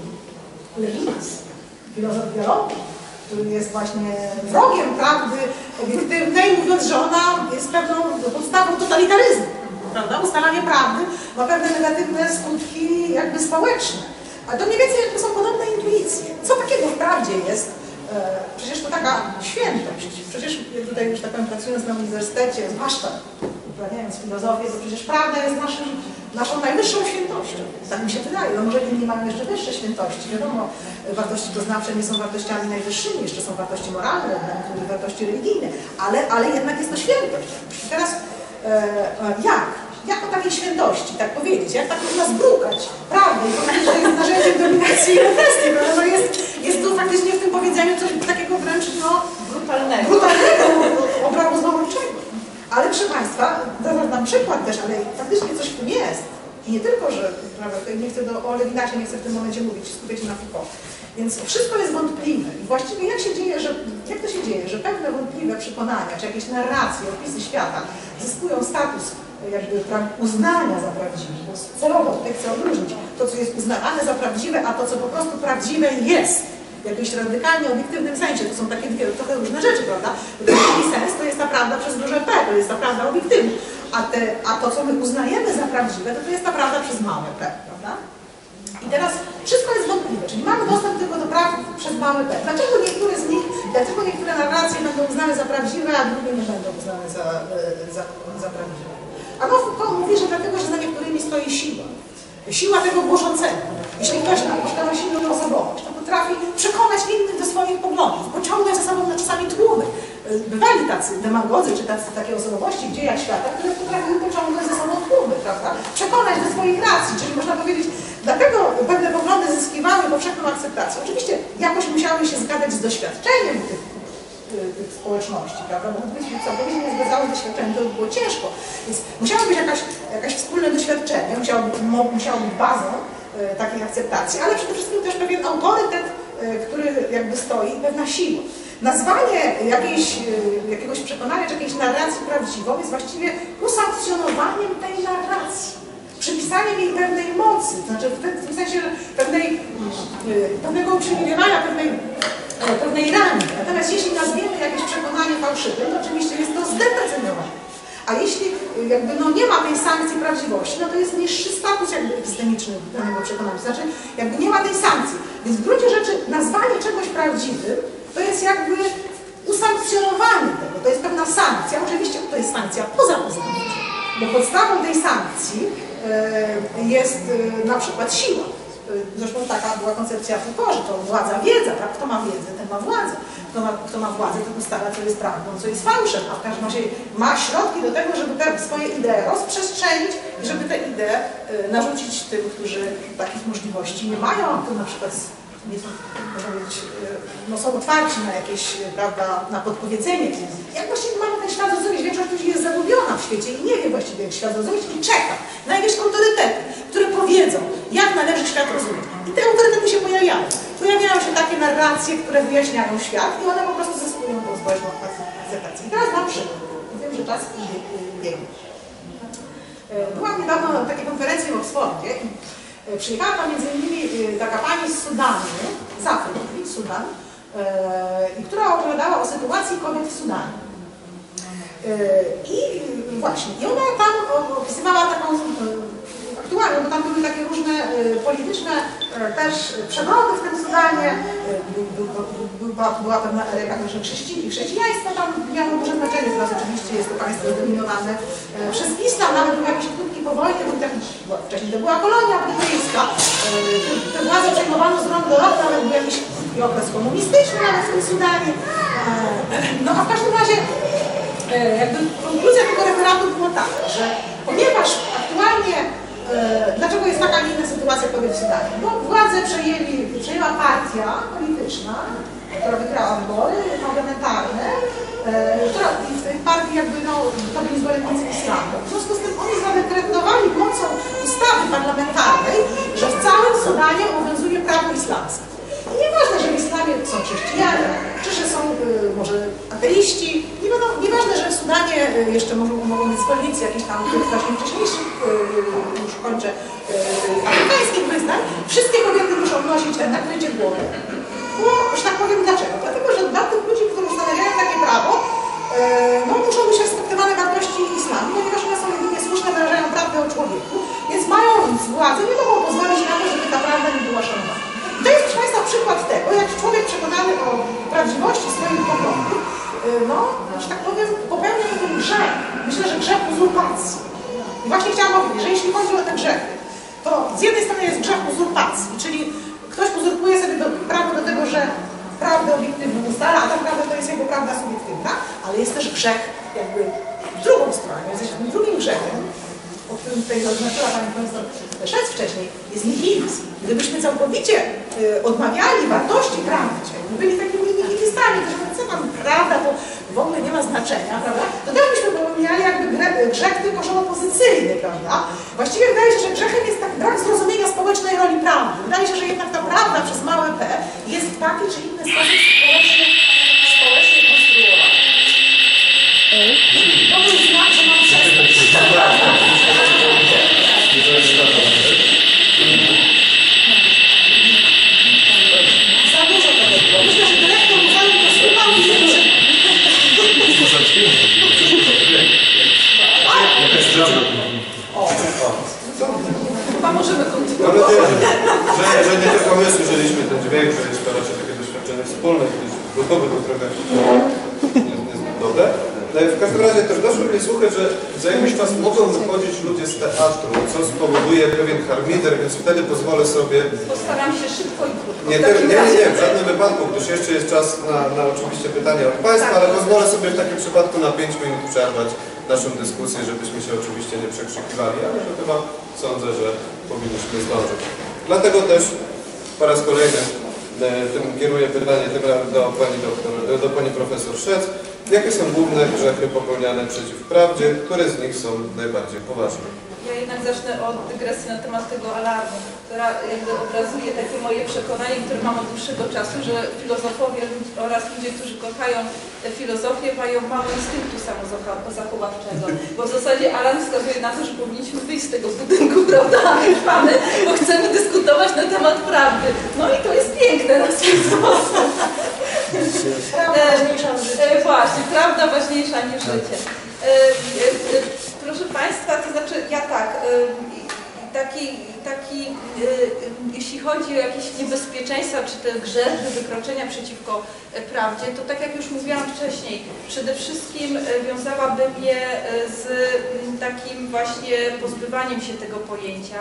Lewinas, filozof biologii, który jest właśnie wrogiem prawdy obiektywnej, mówiąc, że ona jest pewną podstawą totalitaryzmu. Prawda? Ustalanie prawdy ma pewne negatywne skutki jakby społeczne. Ale to mniej więcej jakby są podobne intuicje. Co takiego w prawdzie jest? Przecież to taka świętość. Przecież tutaj już tak powiem, pracując na uniwersytecie, zwłaszcza uprawiając filozofię, to przecież prawda jest naszym, naszą najwyższą świętością. Tak mi się wydaje. No może inni mają jeszcze wyższe świętości. Wiadomo, wartości poznawcze nie są wartościami najwyższymi, jeszcze są wartości moralne, wartości religijne, ale, ale jednak jest to świętość. I teraz e, jak? Jak o takiej świętości, tak powiedzieć? Jak tak można zbrukać prawdę i powiedzieć, że jest narzędziem dominacji i represji? No jest, jest tu faktycznie w tym powiedzeniu coś takiego wręcz no, brutalnego, brutalnego obrazu złamorczego. Ale proszę Państwa, dam przykład też, ale faktycznie coś tu jest. I nie tylko, że prawda, nie chcę do, o Lewinasie nie chcę w tym momencie mówić, skupię się na Foucault. Więc wszystko jest wątpliwe. I właściwie jak się dzieje, że, jak to się dzieje, że pewne wątpliwe przekonania, czy jakieś narracje, opisy świata zyskują status jakby uznania za prawdziwe. Bo celowo tutaj chcę odróżnić to, co jest uznawane za prawdziwe, a to, co po prostu prawdziwe jest. W jakimś radykalnie obiektywnym sensie. To są takie dwie trochę różne rzeczy, prawda? Drugi sens to jest ta prawda przez duże P, to jest ta prawda obiektywna. A, te, a to, co my uznajemy za prawdziwe, to, to jest ta prawda przez małe P, prawda? I teraz wszystko jest wątpliwe, czyli mamy dostęp tylko do praw przez małe P. Dlaczego niektóre z nich, dlaczego niektóre narracje będą uznane za prawdziwe, a drugie nie będą uznane za, za, za prawdziwe? A no Foucault mówi, że dlatego, że za niektórymi stoi siła. Siła tego głoszącego. Jeśli ktoś ma posiada silną osobowość, to potrafi przekonać innych do swoich poglądów, pociągnąć za sobą czasami tłumy. Bywali tacy demagodzy, czy tacy, takie osobowości w dziejach świata, które potrafiły pociągnąć za sobą tłumy, prawda? Przekonać do swoich racji, czyli można powiedzieć, dlatego pewne poglądy zyskiwały powszechną akceptację. Oczywiście jakoś musiały się zgadzać z doświadczeniem tych, tych społeczności, prawda? Bo gdyby się całkowicie nie zgadzały z doświadczeniem, to by było ciężko. Więc musiało być jakaś, jakaś wspólne doświadczenie, musiało być, musiało być bazą e, takiej akceptacji, ale przede wszystkim też pewien autorytet, e, który jakby stoi, pewna siła. Nazwanie jakiejś, e, jakiegoś przekonania, czy jakiejś narracji prawdziwą jest właściwie usankcjonowaniem tej narracji. Przypisaniem jej pewnej mocy, to znaczy w tym sensie pewnej, e, pewnego uprzywilejowania, pewnej pewnej rangi. Natomiast jeśli nazwiemy jakieś przekonanie fałszywym, to oczywiście jest to zdeprecjonowanie. A jeśli jakby no nie ma tej sankcji prawdziwości, no to jest niższy status jakby epistemiczny danego przekonania. To znaczy jakby nie ma tej sankcji. Więc w gruncie rzeczy nazwanie czegoś prawdziwym to jest jakby usankcjonowanie tego. To jest pewna sankcja. Oczywiście to jest sankcja pozapoznawcza. Bo podstawą tej sankcji e, jest e, na przykład siła. Zresztą taka była koncepcja Foucault, że to władza, wiedza, tak? Kto ma wiedzę, ten ma władzę. Kto ma, kto ma władzę, to ustala, co jest prawdą, co jest fałszem, a w każdym razie ma środki do tego, żeby te swoje idee rozprzestrzenić i żeby te idee y, narzucić tym, którzy takich możliwości nie mają, to na przykład nie są, można powiedzieć, no są otwarci na jakieś, prawda, na podpowiedzenie. Jak właściwie mamy ten świat zrozumieć? Większość ludzi jest zagubiona w świecie i nie wie właściwie, jak świat zrozumieć i czeka na jakieś autorytety, które powiedzą, jak należy świat rozumieć. I te autorytety się pojawiają. Pojawiają się takie narracje, które wyjaśniają świat i one po prostu zyskują tą społeczną akceptację. I teraz na przykład, wiem, że czas biegnie. Byłam niedawno na takiej konferencji w Oksfordzie i przyjechała tam między innymi taka pani z Sudanu, z Afryki, Sudan, i która opowiadała o sytuacji kobiet w Sudanie. I właśnie, i ona tam opisywała taką aktualną, bo tam były takie różne polityczne też przewroty w tym Sudanie, była, była pewna era także chrześcijan, chrześcijaństwo tam miało duże znaczenie, teraz oczywiście jest to państwo zdominowane przez islam, nawet były jakieś krótkie po wojnie, był taki, wcześniej to była kolonia brytyjska, tę władzę przejmowano z rąk do rąk, nawet był jakiś okres komunistyczny nawet w tym Sudanie. No a w każdym razie jakby konkluzja tego referatu była taka, że ponieważ aktualnie e, dlaczego jest taka, a nie inna sytuacja kobiet w Sudanie? Bo władzę przejęli, przejęła partia polityczna, która wygrała wybory parlamentarne, e, która w tej partii jakby no, to byli zwolennicy islamu. W związku z tym oni zadekretowali mocą ustawy parlamentarnej, że w całym Sudanie obowiązuje prawo islamskie. I nieważne, że w islamie są chrześcijanie, czy że są y, może ateiści, nie wiadomo, nieważne, że w Sudanie y, jeszcze mogą, mogą być zwolennicy jakichś tam właśnie wcześniejszych, y, już kończę, y, afrykańskich wyznań, wszystkie kobiety muszą nosić nakrycie głowy. Bo, że tak powiem, dlaczego? Dlatego, że dla tych ludzi, którzy ustanawiają takie prawo, y, no, muszą być respektowane wartości islamu, ponieważ one są jedynie słuszne, wyrażają prawdę o człowieku, więc mając władzę, nie mogą pozwolić na to, żeby ta prawda nie była szanowana. To jest, proszę Państwa, przykład tego, jak człowiek przekonany o prawdziwości swoich poglądów, no, że tak powiem, popełnia ten grzech. Myślę, że grzech uzurpacji. I właśnie chciałam powiedzieć, że jeśli chodzi o te grzechy, to z jednej strony jest grzech uzurpacji, czyli ktoś uzurpuje sobie do, prawo do tego, że prawdę obiektywną ustala, a tak naprawdę to jest jego prawda subiektywna, ale jest też grzech jakby w drugą stronę, jest tym drugim grzechem, o którym tutaj zaznaczyła Pani Profesor Szec wcześniej, jest nihilizm. Gdybyśmy całkowicie y, odmawiali wartości prawdy, jakby byli takimi nihilistami, że co tam prawda to w ogóle nie ma znaczenia, prawda? To tak byśmy popełniali jakby grzech tylko, że opozycyjny, prawda? Właściwie wydaje się, że grzechem jest tak brak zrozumienia społecznej roli prawdy. Wydaje się, że jednak ta prawda przez małe p jest w taki czy inny sposób społecznie, społecznie konstruowana. To był znak, że mam przestać. Za dużo tego było. Myślę, że dyrektor muzeum posłuchał i chyba możemy kontynuować. Mam nadzieję, że, że nie tylko my słyszeliśmy ten dźwięk, że jest to raczej takie doświadczenie wspólne, gdyż gotowy był trochę niezbyt dobre. W każdym razie też doszły mnie słuchy, że za jakiś czas mogą wychodzić ludzie z teatru, co spowoduje pewien harmider, więc wtedy pozwolę sobie... Postaram się szybko i krótko. Nie, nie, nie, nie, w żadnym wypadku, gdyż jeszcze jest czas na, na oczywiście pytania od Państwa, ale pozwolę sobie w takim przypadku na pięć minut przerwać naszą dyskusję, żebyśmy się oczywiście nie przekrzykiwali, ale że chyba sądzę, że powinniśmy zdążyć. Dlatego też po raz kolejny tym kieruję pytanie tym do pani doktor, do pani profesor Szec. Jakie są główne grzechy popełniane przeciw prawdzie? Które z nich są najbardziej poważne? Ja jednak zacznę od dygresji na temat tego alarmu, która jakby obrazuje takie moje przekonanie, które mam od dłuższego czasu, że filozofowie oraz ludzie, którzy kochają filozofię, mają mało instynktu samozachowawczego. Bo w zasadzie alarm wskazuje na to, że powinniśmy wyjść z tego budynku, prawda, trwamy, bo chcemy dyskutować na temat prawdy. No i to jest piękne na swój sposób. Prawda ważniejsza niż życie. E, właśnie, prawda ważniejsza niż życie. E, e, e, proszę Państwa, to znaczy ja tak, e, taki, taki e, jeśli chodzi o jakieś niebezpieczeństwa, czy te grzechy, wykroczenia przeciwko prawdzie, to tak jak już mówiłam wcześniej, przede wszystkim wiązałabym je z takim właśnie pozbywaniem się tego pojęcia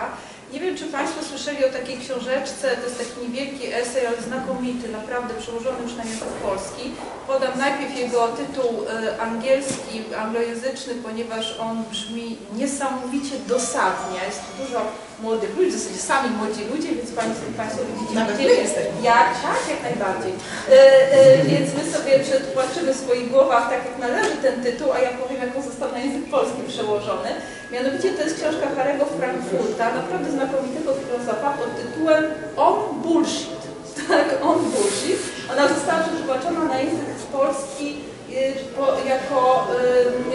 Nie wiem, czy Państwo słyszeli o takiej książeczce, to jest taki niewielki esej, ale znakomity, naprawdę przełożony już na język polski. Podam najpierw jego tytuł e, angielski, anglojęzyczny, ponieważ on brzmi niesamowicie dosadnie. Jest tu dużo młodych ludzi, w zasadzie sami młodzi ludzie, więc Państwo, państwo widzicie, Nawet gdzie, my jesteśmy. jak, tak, jak najbardziej. E, e, więc my sobie przetłumaczymy w swoich głowach tak, jak należy ten tytuł, a ja powiem, jak on został na język polski przełożony. Mianowicie to jest książka Harry'ego Frankfurta, naprawdę znakomitego filozofa pod tytułem On Bullshit. Tak, On Bullshit. Ona została przetłumaczona na język polski y, po, jako y,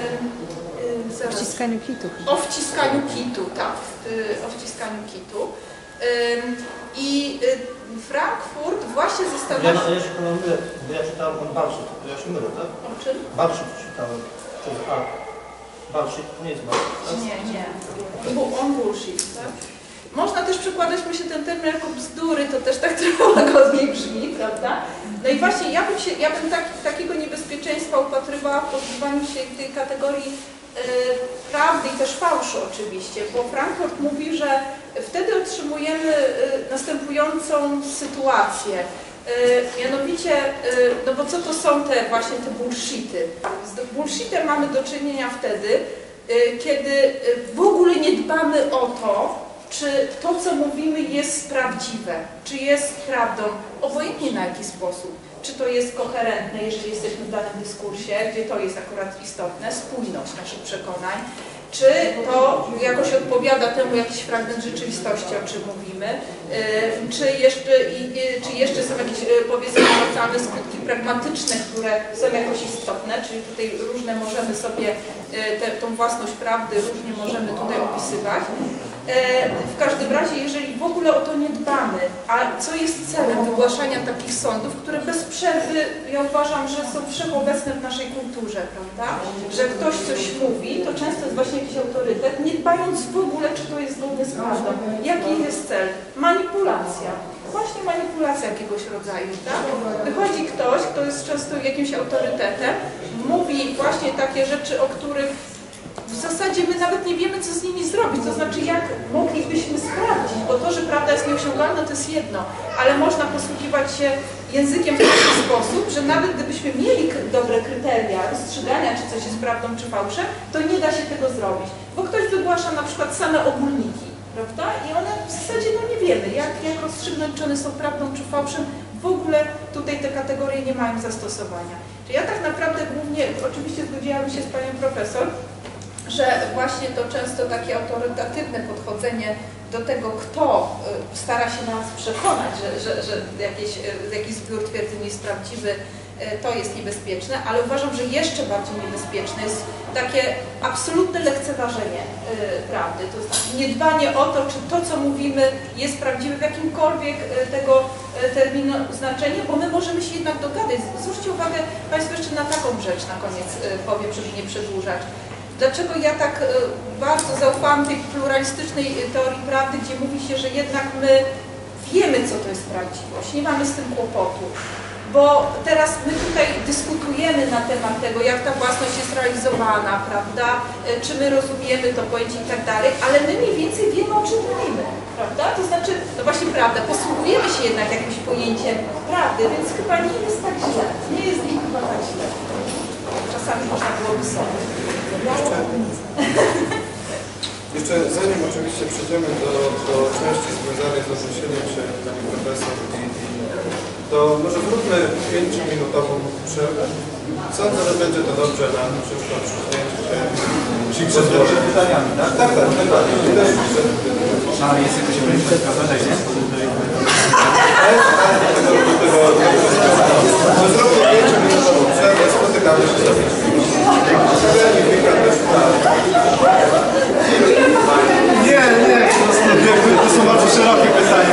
y, y, O wciskaniu kitu. o wciskaniu kitu, tak, y, o wciskaniu kitu. Y, I y, Frankfurt właśnie został... Ja, ja się chyba mylę, bo ja czytałem on Balszyt, to ja się mylę, tak? O czym? Balszyt czytałem, przez A. Balszyt to nie jest Balszyt, tak? Nie, nie. Bo on bullshit, tak? Można też przekładać, myślę, ten termin jako bzdury, to też tak trochę łagodniej brzmi, prawda? No i właśnie ja bym, się, ja bym tak, takiego niebezpieczeństwa upatrywała w pozbywaniu się tej kategorii e, prawdy i też fałszu oczywiście, bo Frankfurt mówi, że wtedy otrzymujemy e, następującą sytuację. E, mianowicie, e, no bo co to są te właśnie te bullshity? Z bullshitem mamy do czynienia wtedy, e, kiedy w ogóle nie dbamy o to, czy to, co mówimy, jest prawdziwe, czy jest prawdą, obojętnie na jaki sposób. Czy to jest koherentne, jeżeli jesteśmy w danym dyskursie, gdzie to jest akurat istotne, spójność naszych przekonań, czy to jakoś odpowiada temu jakiś fragment rzeczywistości, o czym mówimy, czy jeszcze, czy jeszcze są jakieś, powiedzmy, namacalne skutki pragmatyczne, które są jakoś istotne, czyli tutaj różne możemy sobie te, tą własność prawdy różnie możemy tutaj opisywać. W każdym razie, jeżeli w ogóle o to nie dbamy, a co jest celem wygłaszania takich sądów, które bez przerwy, ja uważam, że są wszechobecne w naszej kulturze, prawda? Że ktoś coś mówi, to często jest właśnie jakiś autorytet, nie dbając w ogóle, czy to jest zgodne z prawdą. Jaki jest cel? Manipulacja. Właśnie manipulacja jakiegoś rodzaju, tak? Wychodzi ktoś, kto jest często jakimś autorytetem, mówi właśnie takie rzeczy, o których w zasadzie my nawet nie wiemy, co z nimi zrobić, to znaczy jak moglibyśmy sprawdzić, bo to, że prawda jest nieosiągalna, to jest jedno, ale można posługiwać się językiem w taki sposób, że nawet gdybyśmy mieli dobre kryteria rozstrzygania, czy coś jest prawdą, czy fałszem, to nie da się tego zrobić, bo ktoś wygłasza na przykład same ogólniki, prawda? I one w zasadzie no nie wiemy, jak, jak rozstrzygnąć, czy one są prawdą, czy fałszem, w ogóle tutaj te kategorie nie mają zastosowania. Czyli ja tak naprawdę głównie, oczywiście zgodziłam się z panią profesor, że właśnie to często takie autorytatywne podchodzenie do tego, kto stara się nas przekonać, że, że, że jakiś, jakiś zbiór twierdzeń jest prawdziwy, to jest niebezpieczne, ale uważam, że jeszcze bardziej niebezpieczne jest takie absolutne lekceważenie prawdy, to znaczy niedbanie o to, czy to, co mówimy, jest prawdziwe w jakimkolwiek tego terminu znaczeniu, bo my możemy się jednak dogadać. Zwróćcie uwagę Państwo jeszcze na taką rzecz na koniec powiem, żeby nie przedłużać. Dlaczego ja tak bardzo zaufałam tej pluralistycznej teorii prawdy, gdzie mówi się, że jednak my wiemy, co to jest prawdziwość, nie mamy z tym kłopotu. Bo teraz my tutaj dyskutujemy na temat tego, jak ta własność jest realizowana, prawda, czy my rozumiemy to pojęcie i tak dalej, ale my mniej więcej wiemy, o czym mówimy, prawda? To znaczy, no właśnie prawda, posługujemy się jednak jakimś pojęciem prawdy, więc chyba nie jest tak źle, nie jest mi chyba tak źle. Czasami można byłoby sobie. Jeszcze, jeszcze zanim oczywiście przejdziemy do, do części związanej z odniesieniem się pani profesor i, i to może zróbmy pięciominutową przerwę. Sądzę, że będzie to dobrze na przykład przyjęcie się przed pytaniami, tak? Tak, tak, tak. I też przed A jest jakoś ograniczona sprawa, nie? że zróbmy pięciominutową przerwę, spotykamy się za pięć minut. Nie, nie, po prostu jakby to są bardzo szerokie pytania.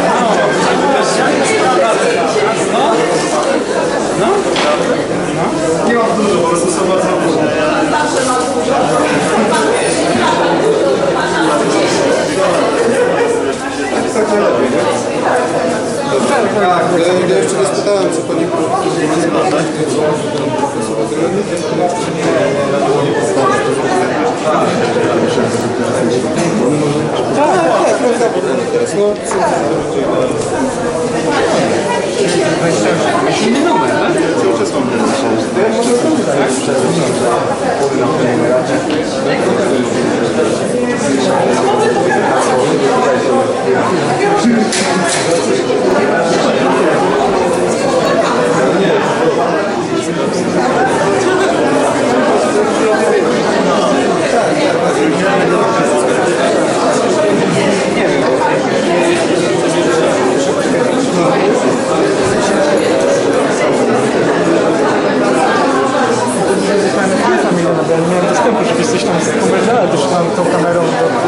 No, no, no. Nie mam dużo, po prostu są bardzo różne. Tak najlepiej, nie? Tak, ja jeszcze nie spytałem, co pani profesor. miałem dostępu, żebyś coś tam opowiadała też tam tą kamerą.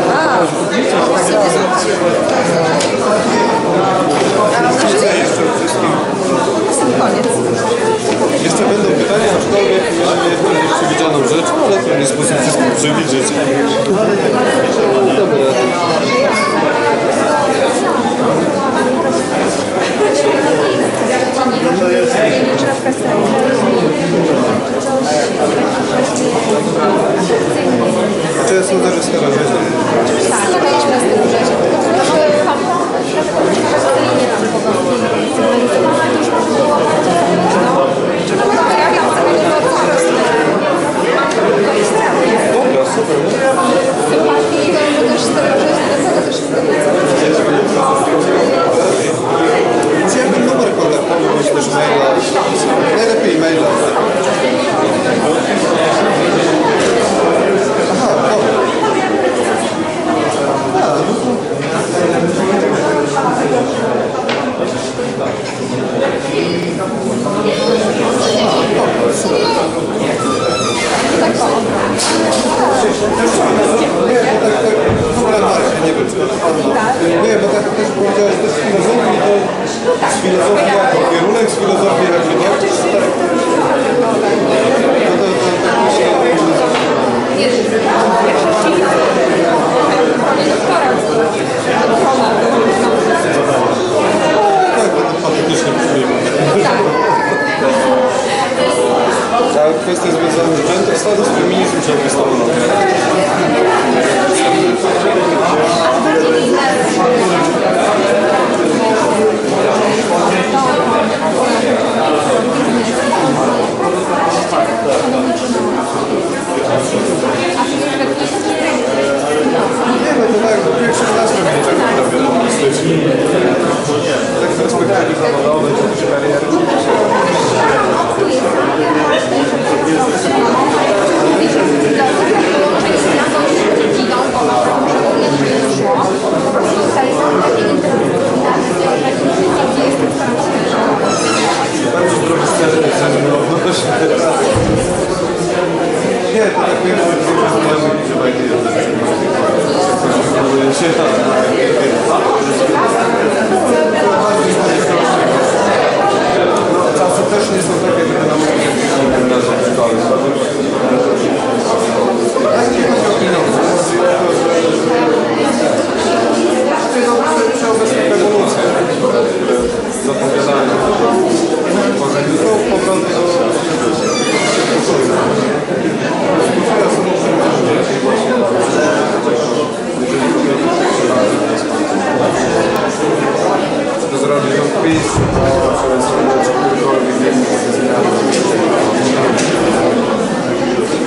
Życzę jeszcze wszystkim. Koniec. Jeszcze będą pytania, aczkolwiek mamy jedną nieprzewidzianą rzecz, ale to nie sposób wszystkim przewidzieć. Dobra. Czy ja sądzę, że stara rzecz? Tak, zabraliśmy z tym rzeczy, tylko to trochę dlatego nie tam powodzi sygnalizowane, to już można było no, ja wiem, co będzie po prostu to jest strach. Dobra, super. Sympatii, to też z tego, że jest do tego też Czy jakby numer kontaktowy, bądź też maila? Najlepiej maila. Aha, dobra. Nie, bo tak, tak, w ogóle Marek, nie wiem, czy to pewno. Nie, bo tak też powiedziałeś, to z filozofii, to z filozofii jako kierunek, z filozofii jako nie. No to, to, tak tak, to patetycznie brzmi. A kwestie związane z gender status, feminizm czy epistolologia? Nie, no to tak, no pierwszy raz robię tak naprawdę humanistycznie. Tak z perspektywy zawodowej, czy też kariery. Bardzo drogi scenę, no to się nie, to tak wiem, że znajomych nie trzeba jakieś czasy też nie są takie, które nam mówią na szkoły. Tak nie chodzi o pieniądze. Chodzi o to, że przy obecnej rewolucji zapowiadane. Tylko powroty do to zrobić opis, to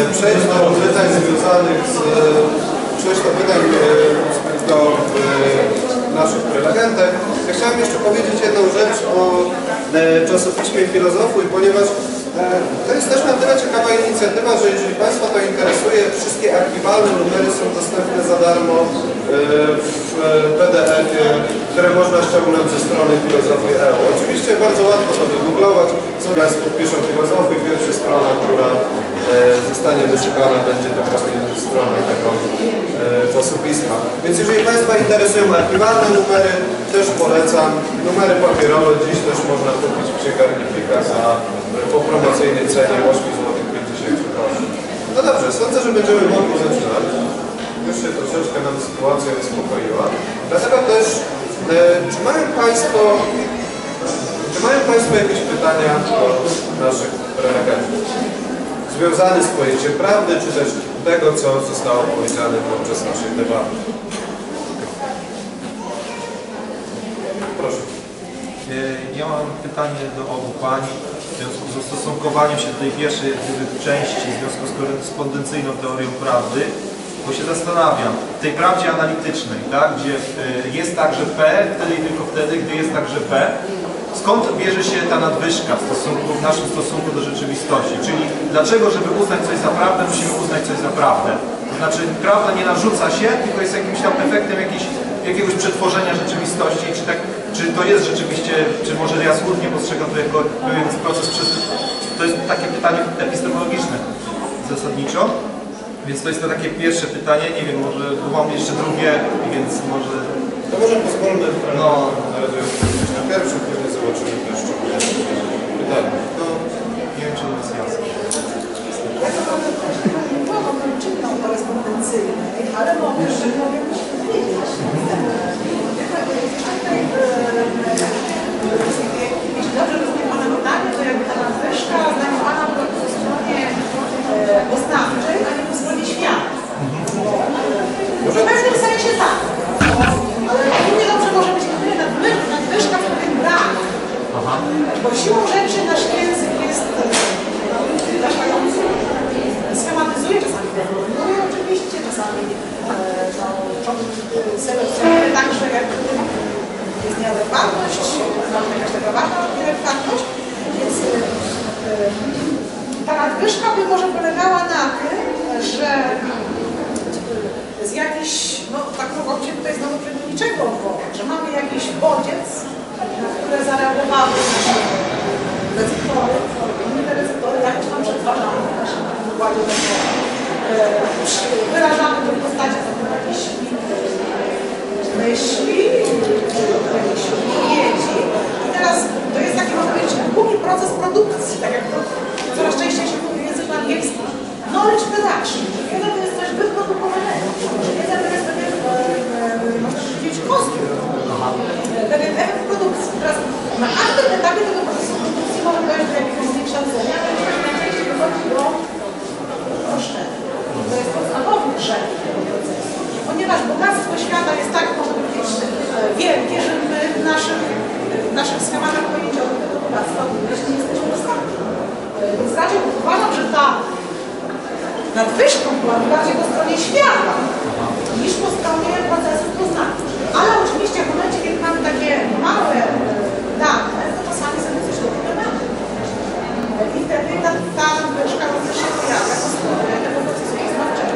przejść do pytań związanych z przejść do pytań do naszych prelegentek. Ja chciałem jeszcze powiedzieć jedną rzecz o czasopiśmie Filozofu, ponieważ to jest też na tyle ciekawa inicjatywa, że jeżeli Państwa to interesuje, wszystkie archiwalne numery są dostępne za darmo w P D F-ie, które można ściągnąć ze strony Filozofii kropka e u. Oczywiście bardzo łatwo to wygooglować, co Państwo wpiszą Filozofii, pierwsza strona, która zostanie wyszukana, będzie dokładnie strona tego czasopisma. Więc jeżeli Państwa interesują archiwalne numery, też polecam. Numery papierowe dziś też można kupić w księgarni Pika za po promocyjnej cenie osiem złotych pięćdziesiąt groszy. No dobrze, sądzę, że będziemy mogli zaczynać. Już się troszeczkę nam sytuacja uspokoiła. Dlatego też, e, czy mają Państwo, czy mają Państwo jakieś pytania do naszych prelegentów związane z pojęciem prawdy, czy też tego, co zostało powiedziane podczas naszej debaty? Proszę. Ja mam pytanie do obu pań w związku z ustosunkowaniem się do tej pierwszej części w związku z korespondencyjną teorią prawdy, bo się zastanawiam, w tej prawdzie analitycznej, tak, gdzie jest także P, wtedy i tylko wtedy, gdy jest także P, skąd bierze się ta nadwyżka w, stosunku, w naszym stosunku do rzeczywistości? Czyli dlaczego, żeby uznać coś za prawdę, musimy uznać coś za prawdę? To znaczy, prawda nie narzuca się, tylko jest jakimś tam efektem jakiejś, jakiegoś przetworzenia rzeczywistości. Czy, tak, czy to jest rzeczywiście, czy może ja złudnie postrzegam to jako pewien proces przez... To jest takie pytanie epistemologiczne zasadniczo. Więc to jest to takie pierwsze pytanie, nie wiem, może mam jeszcze drugie, więc może... To może pozwólmy no. na razie odpowiedzieć na pierwsze, później zobaczymy jeszcze pytanie. No, nie wiem, czy to jest jasne. Ja to mam czynną korespondencyjnej, ale mogę, że mogę powiedzieć. Jeśli dobrze rozumiem Pana pytanie, to jakby ta nadwyżka znajdowana po stronie poznawczej, a nie po stronie świata. W pewnym sensie tak. Ale równie dobrze może być nadwyżka w pewnym brak. Bo siłą rzeczy nasz język jest schematyzuje, czasami deformuje oczywiście, czasami no, selekcjonuje tak, że jak jest nieadekwatność, może jakaś taka ważna nieadekwatność, więc ta nadwyżka by może polegała na tym, że z jakiś, no tak mogło się tutaj znowu niczego odwołać, że mamy jakiś bodziec, na które zareagowały nasze receptory, inne receptory jakoś tam przetwarzamy w naszym układzie nerwowym. Wyrażamy to w postaci jakichś myśli, jakichś odpowiedzi. I teraz to jest taki, można powiedzieć, długi proces produkcji, tak jak to coraz częściej się mówi w języku angielskim. Knowledge production. Wiedza to jest coś wyprodukowanego. Wiedza to jest pewien, można powiedzieć, kostium. Pewien efekt produkcji. Teraz na każdym etapie tego procesu produkcji może dojść do jakiegoś zniekształcenia, ale najczęściej wychodzi do roszczenia. To jest podstawowy grzech tego procesu. Ponieważ bogactwo świata jest tak, można powiedzieć, wielkie, że my w naszym, w naszych schematach pojęciowych tego bogactwa nie jesteśmy w stanie. Więc raczej uważam, że ta nadwyżką była bardziej po stronie świata niż po stronie procesów poznawczych. Ale oczywiście w momencie, kiedy mamy takie małe dane, to czasami sobie coś dokonamy. I wtedy ta, ta nadwyżka również się pojawia po stronie tego procesu poznawczego.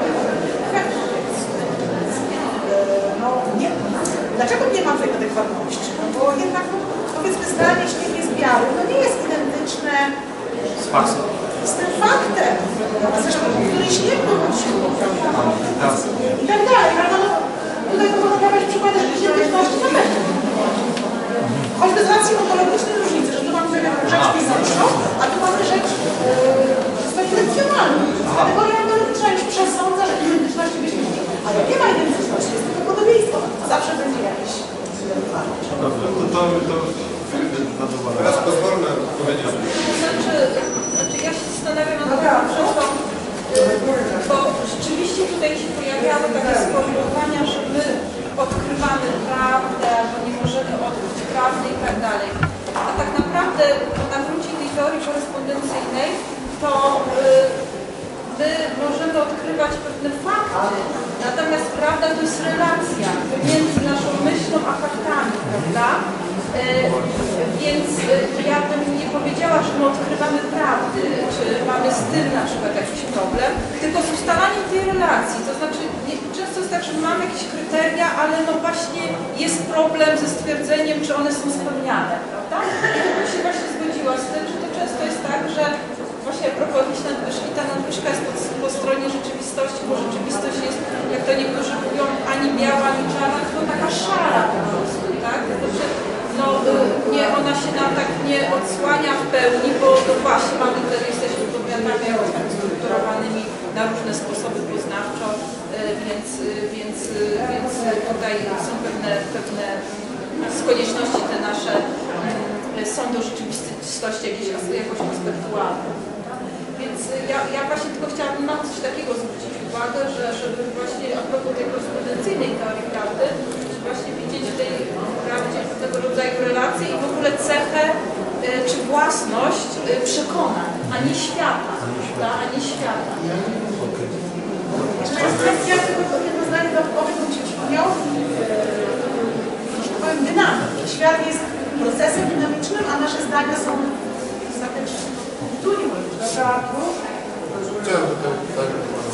No, nie, dlaczego nie ma tej adekwatności? No bo jednak, no, powiedzmy, zdanie śnieg jest biały, no nie jest identyczne z faksem. Z tym faktem, który śnieg dochodził, i tak dalej, prawda? No, tutaj to można dawać przykłady identyczności na pewno. Choćby z racji ontologicznej różnicy, że tu mamy rzecz fizyczną, a tu mamy rzecz specyfikcjonalną. Kategoria ontologiczna już przesądza, że identyczności być nie może. Ale nie ma identyczności, jest tylko podobieństwo. Zawsze będzie jakieś wartość. Dobrze, to, to, to, to teraz pozwólmy powiedzieć. Znaczy, znaczy ja się zastanawiam nad tą podawać pewne fakty, natomiast prawda to jest relacja pomiędzy naszą myślą a faktami, prawda? E, więc e, ja bym nie powiedziała, że my odkrywamy prawdy, czy mamy z tym na przykład jakiś problem, tylko z ustalaniem tej relacji. To znaczy, nie, często jest tak, że mamy jakieś kryteria, ale no właśnie jest problem ze stwierdzeniem, czy one są spełniane, prawda? I ja bym się właśnie zgodziła z tym, że to często jest tak, że właśnie a propos jakiejś nadwyżki, ta nadwyżka jest po, po stronie rzeczywistości, bo rzeczywistość jest, jak to niektórzy mówią, ani biała, ani czarna, tylko taka szara po prostu, tak? Znaczy, no nie, ona się nam tak nie odsłania w pełni, bo no właśnie mamy tutaj, jesteśmy podmiotami strukturowanymi na różne sposoby poznawczo, więc, więc, więc tutaj są pewne, pewne z konieczności te nasze są do rzeczywistości jakieś, jakoś aspektualne. Więc ja, ja właśnie tylko chciałabym na coś takiego zwrócić uwagę, że żeby właśnie a propos tej korespondencyjnej teorii prawdy, że właśnie widzieć w tej prawdzie tego rodzaju relacje i w ogóle cechę czy własność przekonań, a nie świata, a, a nie świata. Jeszcze jest kwestia tego, jedno zdanie dodatkowe, bym się przypomniał, że powiem dynamiki. Świat jest procesem dynamicznym, a nasze zdania są statyczne. Tu nie mówię, dobra? Chciałem tutaj tak.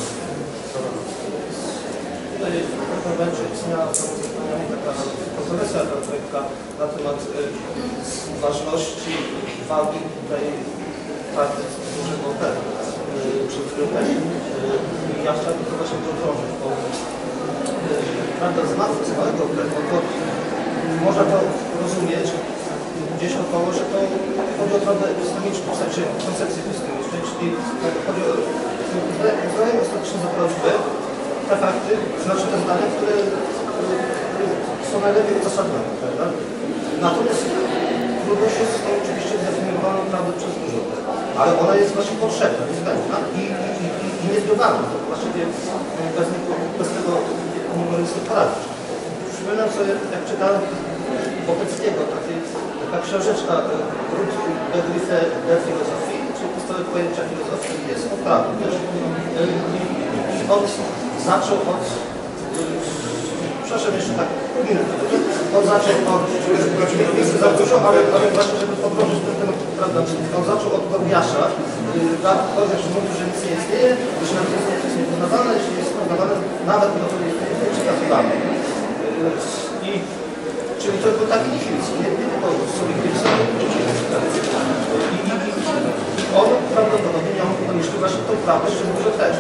Tutaj taka będzie istniała taka konferencja taka na temat ważności wagi tutaj partii dużego operu przed chwilą. Ja chciałbym to właśnie podrążyć, bo prawda z matki całego operu, to można to rozumieć gdzieś około, że to chodzi o prawdę epistemiczną, w sensie koncepcji epistemicznej, czyli chodzi o uznanie ostateczne za prawdziwe te fakty, znaczy te zdania, które są najlepiej uzasadnione, prawda? Natomiast trudno się z tą oczywiście zdefiniowaną prawdę przez dużo, ale ona jest właśnie potrzebna, niezbędna i, i, i, i niezbywalna. To właściwie bez, bez tego nie możemy sobie poradzić. Przypominam sobie, jak czytałem Bobeckiego, taka książeczka Grund Begriffe der Philosophie, czyli podstawowe pojęcia filozofii, jest o prawie też. I on zaczął od, przepraszam jeszcze tak, minutę, on zaczął od, jest za dużo, ale, ale właśnie, żeby podróżyć ten temat, prawda, on zaczął od Gorgiasza, powiedział, że mówi, że nic nie istnieje, że nawet jest niepoznawane, jeśli jest poznawane, nawet no to jest nieprzykazywane. I czyli to był taki nihilizm, nie tylko subiektywizm, ale i, i, i on prawdopodobnie miał na myśli właśnie tą prawdę, że może też.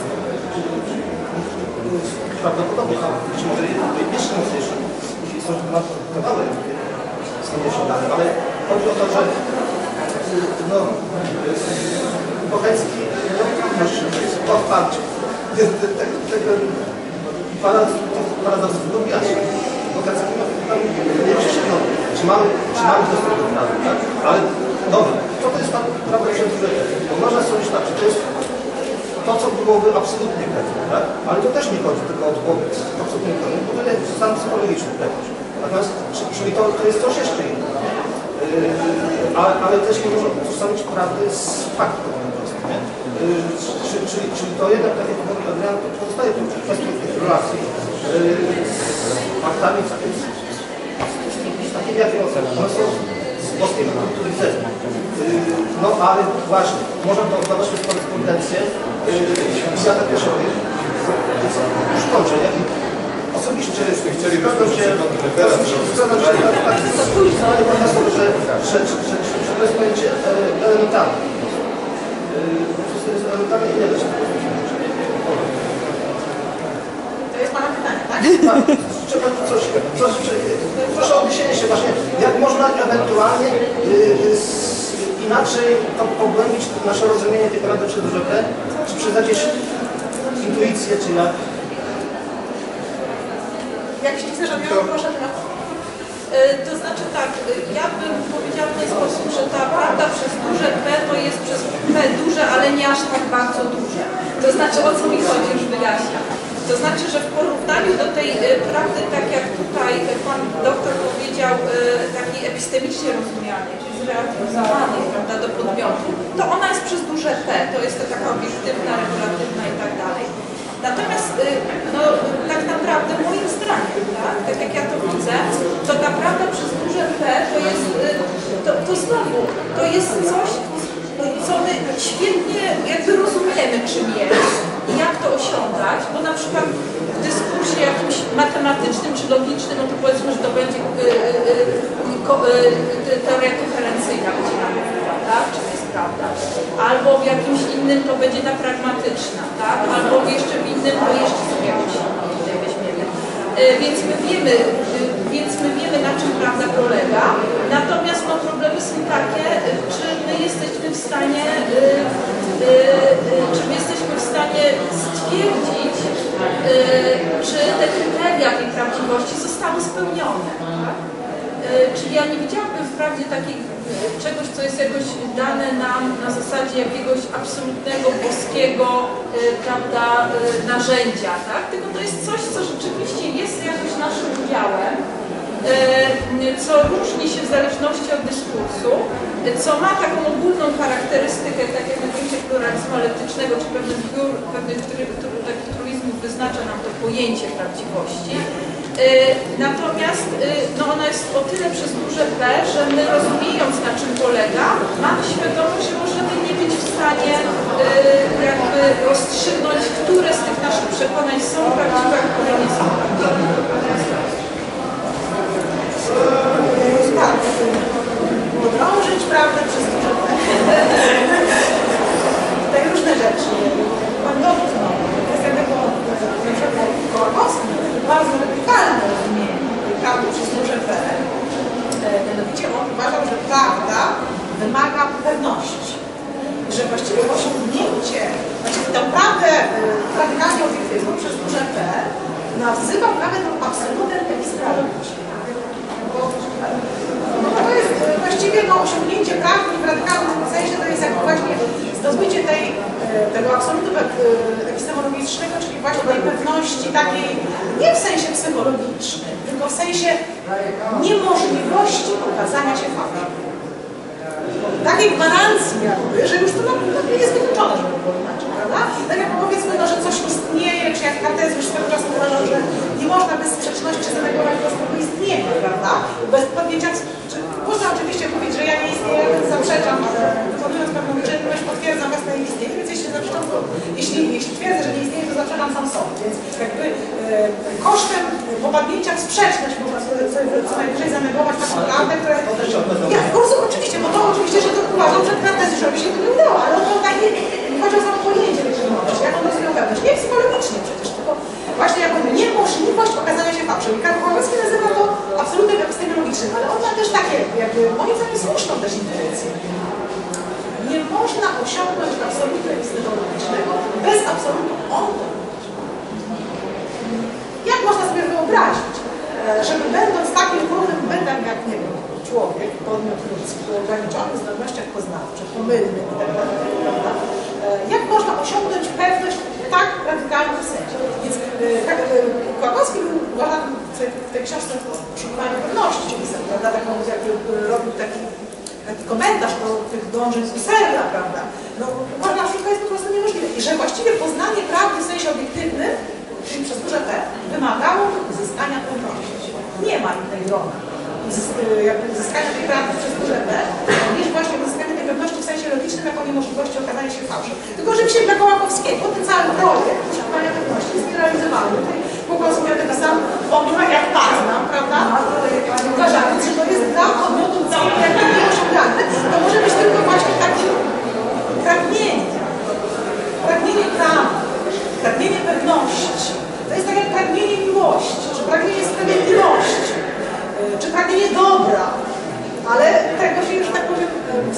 Prawdopodobnie, a być może jeszcze mocniejsze, jeśli są kawałek z tym dane, ale chodzi o to, że no, Bocheński jest odparcie tego paradoksu w Lubiasie. Nie przyszedł, czy mamy, czy mamy dostęp do prawdy, tak? Ale dobrze, co to jest ta prawda przedłużenia? Bo można sądzić tak, że to jest to, co byłoby absolutnie pewne, tak? Ale to też nie chodzi tylko o odpowiedź absolutnie pewne, bo to jest stan psychologiczny pewność. Natomiast, czyli to, to jest coś jeszcze innego. Yy, ale, ale też nie można utożsamić prawdy z faktem po prostu, nie? Yy, czyli, czyli, czyli to jednak, tak jak mówi Adrian, to pozostaje w kwestii tych relacji yy, z faktami, z takimi, jakie one są z boskim autorytetem. Yy, no ale właśnie, można to oddawać przez korespondencję. Yy, ja tak też robię. Już kończę. Jak osobiście chcieli zgadzam się tak ale profesor, że to jest pojęcie elementarne. To jest elementarne i nie da się To jest Pana pytanie, tak? Tak. Trzeba coś, coś, proszę o odniesienie się właśnie, jak można ewentualnie yy, inaczej pogłębić nasze rozumienie tej prawdy przez duże P, czy przez jakieś intuicje, czy jak? Jak się chce, żeby ja proszę teraz. To znaczy tak, ja bym powiedziała w ten sposób, że ta prawda przez duże P to jest przez P duże, ale nie aż tak bardzo duże. To znaczy, o co mi chodzi, już wyjaśniam. To znaczy, że w porównaniu do tej prawdy, tak jak tutaj pan doktor powiedział, takiej epistemicznie rozumianej, czyli zrealizowanej, prawda, do podmiotu, to ona jest przez duże P, to jest to taka obiektywna, regulatywna i tak dalej. jest coś, co my świetnie jakby rozumiemy, czym jest i jak to osiągać, bo na przykład w dyskursie jakimś matematycznym czy logicznym, no to powiedzmy, że to będzie y, y, ko, y, teoria koherencyjna, będzie nam mówiła, tak? Czy to jest prawda? Albo w jakimś innym to będzie ta pragmatyczna, tak? Albo jeszcze w innym to jeszcze sobie jakąś innej weźmiemy. Y, więc my wiemy, y, więc my wiemy, na czym prawda polega, natomiast no, problemy są takie, y, czy my jesteśmy w stanie y, y, y, czy my jesteśmy w stanie stwierdzić, y, czy te kryteria tej prawdziwości zostały spełnione. Tak? Y, czyli ja nie widziałabym wprawdzie takiej, y, czegoś, co jest jakoś dane nam na zasadzie jakiegoś absolutnego, boskiego y, prawda, y, narzędzia, tak? Tylko to jest coś, co rzeczywiście jest jakoś naszym udziałem, co różni się w zależności od dyskursu, co ma taką ogólną charakterystykę, tak jak na pojęcie pluralizmu etycznego, czy pewnych, pewnych takich truizmów wyznacza nam to pojęcie prawdziwości. Natomiast no ona jest o tyle przez duże P, że my rozumiejąc, na czym polega, mamy świadomość, że możemy nie być w stanie jakby rozstrzygnąć, które z tych naszych przekonań są prawdziwe, a które nie są prawdziwe. Tak, podrążyć prawdę przez duże P. Tutaj różne rzeczy. Pan dotknął. Kwestia tego, na przykład Kołakowski, bardzo radykalne rozumienie prawdy przez duże P. Mianowicie on uważał, że prawda wymaga pewności. Że właściwie osiągnięcie, znaczy tę prawdę radykalnie obiektywną przez duże P nazywał nawet absolutem epistemologicznym. No to jest właściwie no, osiągnięcie prawdy w radykalnym sensie, to jest jak właśnie zdobycie tej, tego absolutu epistemologicznego, czyli właśnie tej pewności takiej, nie w sensie psychologicznym, tylko w sensie niemożliwości pokazania się faktu. Takiej gwarancji jakby, że już to naprawdę jest wykluczone, żeby było inaczej, prawda? Tak jak powiedzmy, no, że coś istnieje, czy jak Kartezjusz swego czasu uważał, że nie można bez sprzeczności zanegować prostego istnienia, prawda? Bez podjęcia, czy, można oczywiście mówić, że ja nie istnieję, więc zaprzeczam, ale wykonując pewną czynność potwierdzam własne istnienie, więc jeśli zaprzeczam, to jeśli, jeśli twierdzę, że nie istnieje, to zaprzeczam sam sobie, więc jakby e, kosztem popadnięcia w sprzeczność można sobie co najwyżej zanegować taką prawdę, która... Ja, po prostu, oczywiście, bo to oczywiście, że to uważam, że Kartezjuszowi się to nie udało, ale on takie, chodzi o samo pojęcie pewności, jak on rozumie pewność, nie psychologicznie przecież, tylko właśnie jako niemożliwość okazania się fałszem. I Kołakowski nazywa to absolutem epistemologicznym, ale on ma też takie, jakby moim zdaniem słuszną też intuicję. Nie można osiągnąć absolutu epistemologicznego bez absolutu ontologicznego. Jak można sobie wyobrazić, żeby będąc takim równym bytem jak, nie wiem, człowiek, podmiot ludzki, o ograniczonych zdolnościach poznawczych, pomylnych itd., prawda? Jak można osiągnąć pewność w tak radykalnym sensie? Więc tak, Kołakowski uważa w tej książce o poszukiwaniu pewności, czyli prawda, taką, jakby robił taki, taki komentarz do tych dążeń z Husserla, prawda? No, uważa, że to jest po prostu niemożliwe. I że właściwie poznanie prawdy w sensie obiektywnym, czyli przez duże P, wymagało uzyskania pewności. Nie ma innej drogi uzyskania tej prawdy przez duże P, niż właśnie uzyskanie tej pewności w sensie logicznym jako niemożliwości okazania się fałszem. Tylko rzeczywiście dla Kołakowskiego ten cały projekt poszukiwania pewności jest nierealizowalny. Kołakowski miał taki sam pogląd jak Pazna, prawda? Uważając, że to jest dla podmiotów całych jakby nieosiągalne, to może być tylko właśnie takie pragnienie. Pragnienie prawdy, pragnienie pewności. To jest tak jak pragnienie miłości, czy pragnienie sprawiedliwości, czy pragnienie dobra, ale tego się już tak powiem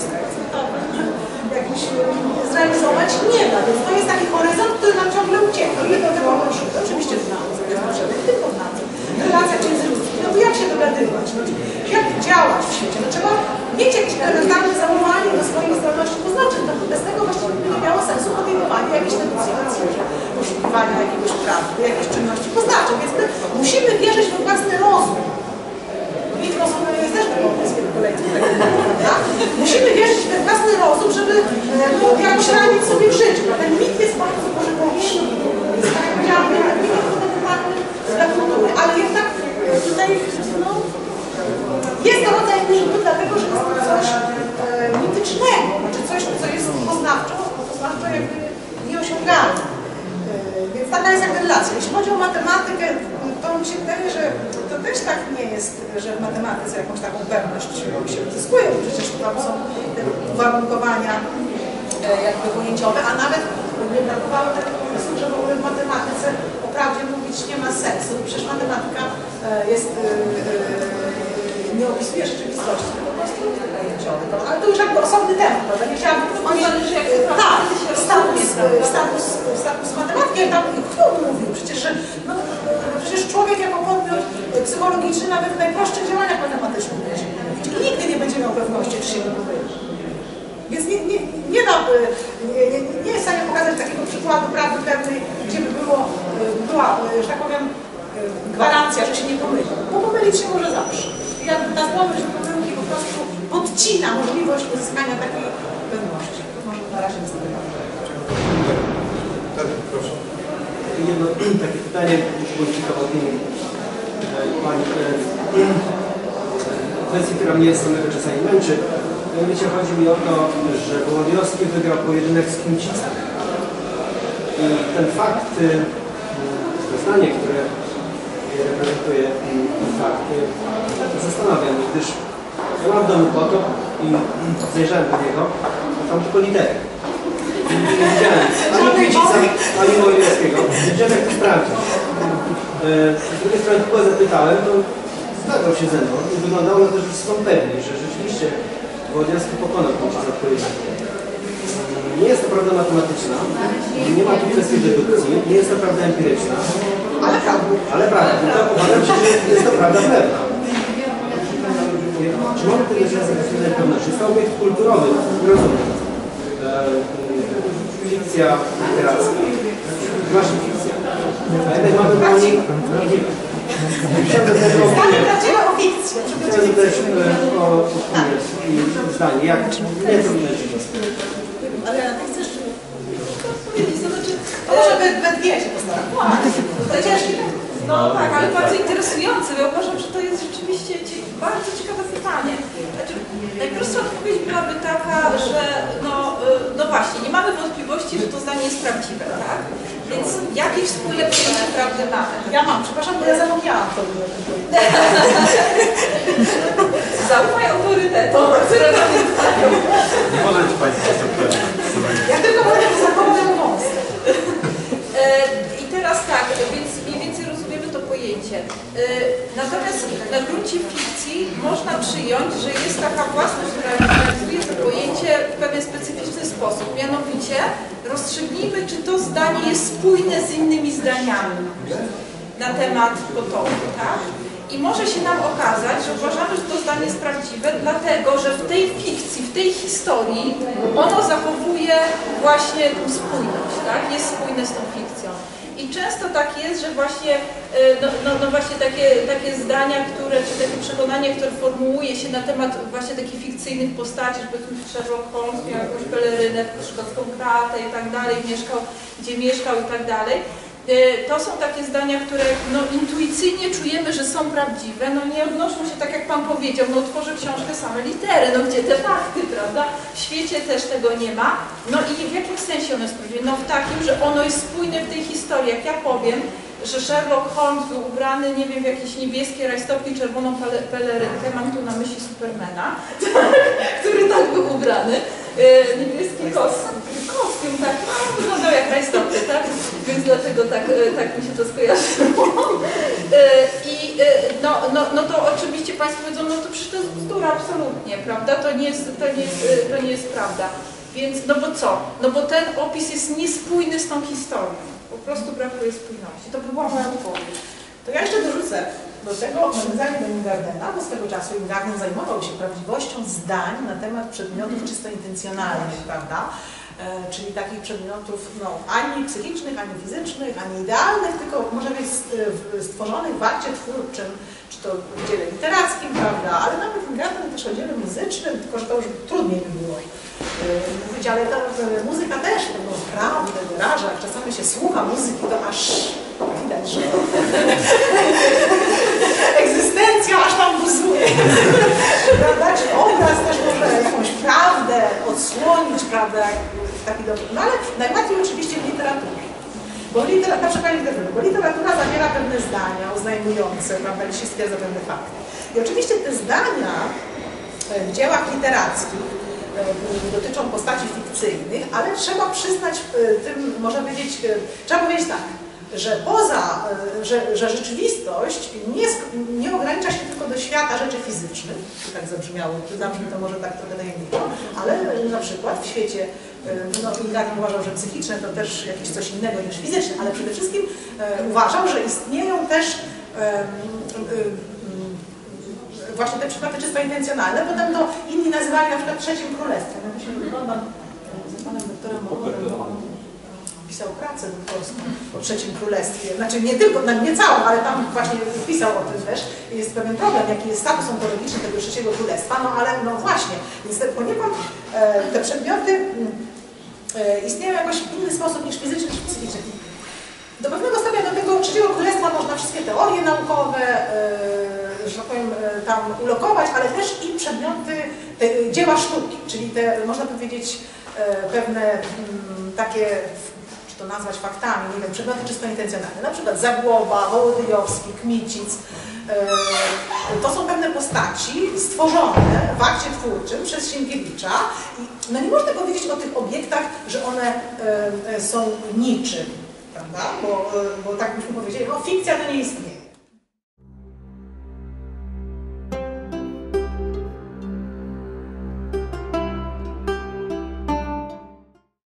jakiś zrealizować nie da, więc to jest taki horyzont, który nam ciągle ucieka. I do tego możemy, oczywiście znamy, możemy tylko znamy. Relacja międzyludzka, no to jak się dogadywać, no, jak działać w świecie, no trzeba mieć jakieś elementarne zaufanie do swoich zdolności poznawczych, no bez tego właściwie nie miało sensu podejmowanie jakichś negocjacji, poszukiwania jakiegoś prawdy, jakiejś czynności poznawczych, więc my musimy wierzyć we własny rozum. Mieć rozum jest też tego polskiego kolekcji, prawda? Musimy wierzyć we własny rozum, żeby no, jakoś radzić sobie w życiu. Ten mit jest bardzo pożyteczny, jest tak jak powiedziałam, nie fundamentalny dla kultury, ale jednak tutaj no, jest to rodzaj mitu, dlatego że jest to coś e, mitycznego. ściągalne. Yy, Więc taka jest jakby relacja. Jeśli chodzi o matematykę, to mi się wydaje, że to też tak nie jest, że w matematyce jakąś taką pewność się uzyskuje, bo przecież tam są te uwarunkowania jakby pojęciowe, a nawet nie brakowało tego pomysłu, że w ogóle w matematyce o prawdzie mówić nie ma sensu. Przecież matematyka jest, nie opisuje rzeczywistości, tylko po prostu pojęciowy. Ale to już jakby osobny temat, prawda? Nie chciałabym powiedzieć, tak, status, status, status matematyki, tam kto mówił? Przecież, że, no, przecież człowiek jako podmiot psychologiczny nawet w najprostszych działaniach matematycznych będzie mówić i nigdy nie będzie miał pewności, czy się nie powiedzieć. Więc nie, nie, nie, da, nie, nie, nie jest w stanie pokazać takiego przykładu prawdy pewnej, gdzie by było, była, że tak powiem, gwarancja, że się nie pomyli. Bo pomylić się może zawsze. I jakby ta zdolność do pomyłki po prostu podcina możliwość uzyskania takiej pewności. To może na razie występować. Tak, proszę. Jedno takie pytanie, bądź ciekawa opinii Pani, kwestii, która mnie samego czasami męczy. Mianowicie chodzi mi o to, że Wołodyjowski wygrał pojedynek z Klimcicem. I ten fakt, to zdanie, które reprezentuje ten fakt, zastanawia mnie, gdyż ja mam w domu potop i zajrzałem do niego, a tam tylko litery. I nie widziałem ani Klimcica, ani Wołodyjowskiego. Wiedziałem, jak to sprawdzić. Z drugiej strony tylko zapytałem, to zgadzał się ze mną i wyglądało na to, że są pewni, że rzeczywiście Wołodyjowski pokonał Klimcica w pojedynku. Nie jest to prawda matematyczna, nie ma tu kwestii dedukcji, nie jest to prawda empiryczna, Ale prawda. ale prawda. To uważam, że jest to prawda pewna. Czy mamy tyle czasu na pewności? Jest to obiekt kulturowy, rozumiem. Fikcja literacka. Nasza fikcja. A jednak mamy do niej... Chciałbym Prawdziwa o fikcję. Chciałbym też o opinię i zdanie. Jak nie to widać? Ale ja tak chcesz powiedzieć, to znaczy, może we, we dwie się postaram. Chociaż, No tak, ale bardzo interesujące. Ja uważam, że to jest rzeczywiście cie- bardzo ciekawe pytanie. Znaczy, najprostsza odpowiedź byłaby taka, że no, y, no właśnie, nie mamy wątpliwości, że to zdanie jest prawdziwe, tak? Więc jakieś wspólne pojęcie prawdy mamy. ja mam, przepraszam, bo ja zapomniałam to. Zaufaj autorytetom, które pamiętają. Nie może być Państwa zapewne. Ja tylko mówię, że zapomniałam wąs. E, I teraz tak, więc mniej więcej rozumiemy to pojęcie. E, Natomiast na gruncie fikcji można przyjąć, że jest taka własność, która realizuje to pojęcie w pewien specyficzny sposób. Mianowicie rozstrzygnijmy, czy to zdanie jest spójne z innymi zdaniami na temat potopu, tak? I może się nam okazać, że uważamy, że to zdanie jest prawdziwe, dlatego że w tej fikcji, w tej historii ono zachowuje właśnie tę spójność, tak? Jest spójne z tą fikcją. I często tak jest, że właśnie, no, no, no właśnie takie, takie zdania, które, czy takie przekonania, które formułuje się na temat właśnie takich fikcyjnych postaci, że powiedzmy Sherlock Holmes miał jakąś pelerynę, szkocką kratę i tak dalej, mieszkał, gdzie mieszkał i tak dalej. To są takie zdania, które no, intuicyjnie czujemy, że są prawdziwe, no nie odnoszą się, tak jak Pan powiedział, no otworzę książkę same litery, no gdzie te fakty, prawda? W świecie też tego nie ma. No i w jakim sensie ono jest prawdziwe? No w takim, że ono jest spójne w tej historii. Jak ja powiem, że Sherlock Holmes był ubrany, nie wiem, w jakieś niebieskie rajstopki, czerwoną pelerynkę, mam tu na myśli Supermana, który tak był ubrany, e, niebieski kostium, kostium tak, no, wyglądał jak rajstopy, tak? Więc dlatego tak, e, tak mi się to skojarzyło. E, I e, no, no, no to oczywiście Państwo powiedzą, no to przecież to jest bzdura, absolutnie, prawda? To nie jest, to nie jest, e, to nie jest prawda. Więc, no bo co? No bo ten opis jest niespójny z tą historią. Po prostu brakuje spójności. To by była moja odpowiedź. To ja jeszcze dorzucę do tego nawiązanie do Ingardena, bo swego czasu Ingarden zajmował się prawdziwością zdań na temat przedmiotów czysto intencjonalnych, prawda? E, czyli takich przedmiotów no, ani psychicznych, ani fizycznych, ani idealnych, tylko może być stworzonych w akcie twórczym, czy to w dziele literackim, prawda? Ale nawet Ingarden też o dziele muzycznym, tylko że to już trudniej by było mówić, ale ta muzyka też tego prawdę wyraża. Jak czasami się słucha muzyki, to aż widać, że egzystencja aż tam buzuje. Prawda? Czy obraz też może jakąś prawdę odsłonić, prawda? W taki dobry. No ale najłatwiej oczywiście w literaturze. Bo literatura, na przykład literatura, bo literatura zawiera pewne zdania uznajmujące, prawda, jeśli stwierdza pewne fakty. I oczywiście te zdania w dziełach literackich dotyczą postaci fikcyjnych, ale trzeba przyznać tym, można powiedzieć, trzeba powiedzieć tak, że poza, że, że rzeczywistość nie, nie ogranicza się tylko do świata rzeczy fizycznych, tak zabrzmiało, zabrzmi to może tak trochę tajemniczo, ale na przykład w świecie, no Ingarden uważał, że psychiczne to też jakieś coś innego niż fizyczne, ale przede wszystkim e, uważał, że istnieją też e, e, właśnie te przedmioty czysto intencjonalne, potem to inni nazywali na przykład trzecim królestwem. Ja myślę, że oglądam z panem doktorem Mochorem, pisał pracę doktorską o trzecim królestwie. Znaczy nie tylko, no nie całą, ale tam właśnie pisał o tym też. Jest pewien problem, jaki jest status ontologiczny tego trzeciego królestwa, no ale no właśnie, więc poniekąd e, te przedmioty e, istnieją jakoś w inny sposób niż fizyczny czy psychiczny. Do pewnego stopnia do tego trzeciego królestwa można wszystkie teorie naukowe, e, że tak powiem, e, tam ulokować, ale też i przedmioty, te, dzieła sztuki, czyli te, można powiedzieć, e, pewne m, takie, czy to nazwać faktami, nie wiem, przedmioty czysto intencjonalne, na przykład Zagłoba, Wołodyjowski, Kmicic. E, to są pewne postaci stworzone w akcie twórczym przez Sienkiewicza i no nie można powiedzieć o tych obiektach, że one e, są niczym. Prawda? Bo, bo tak byśmy powiedzieli, no fikcja to nie istnieje.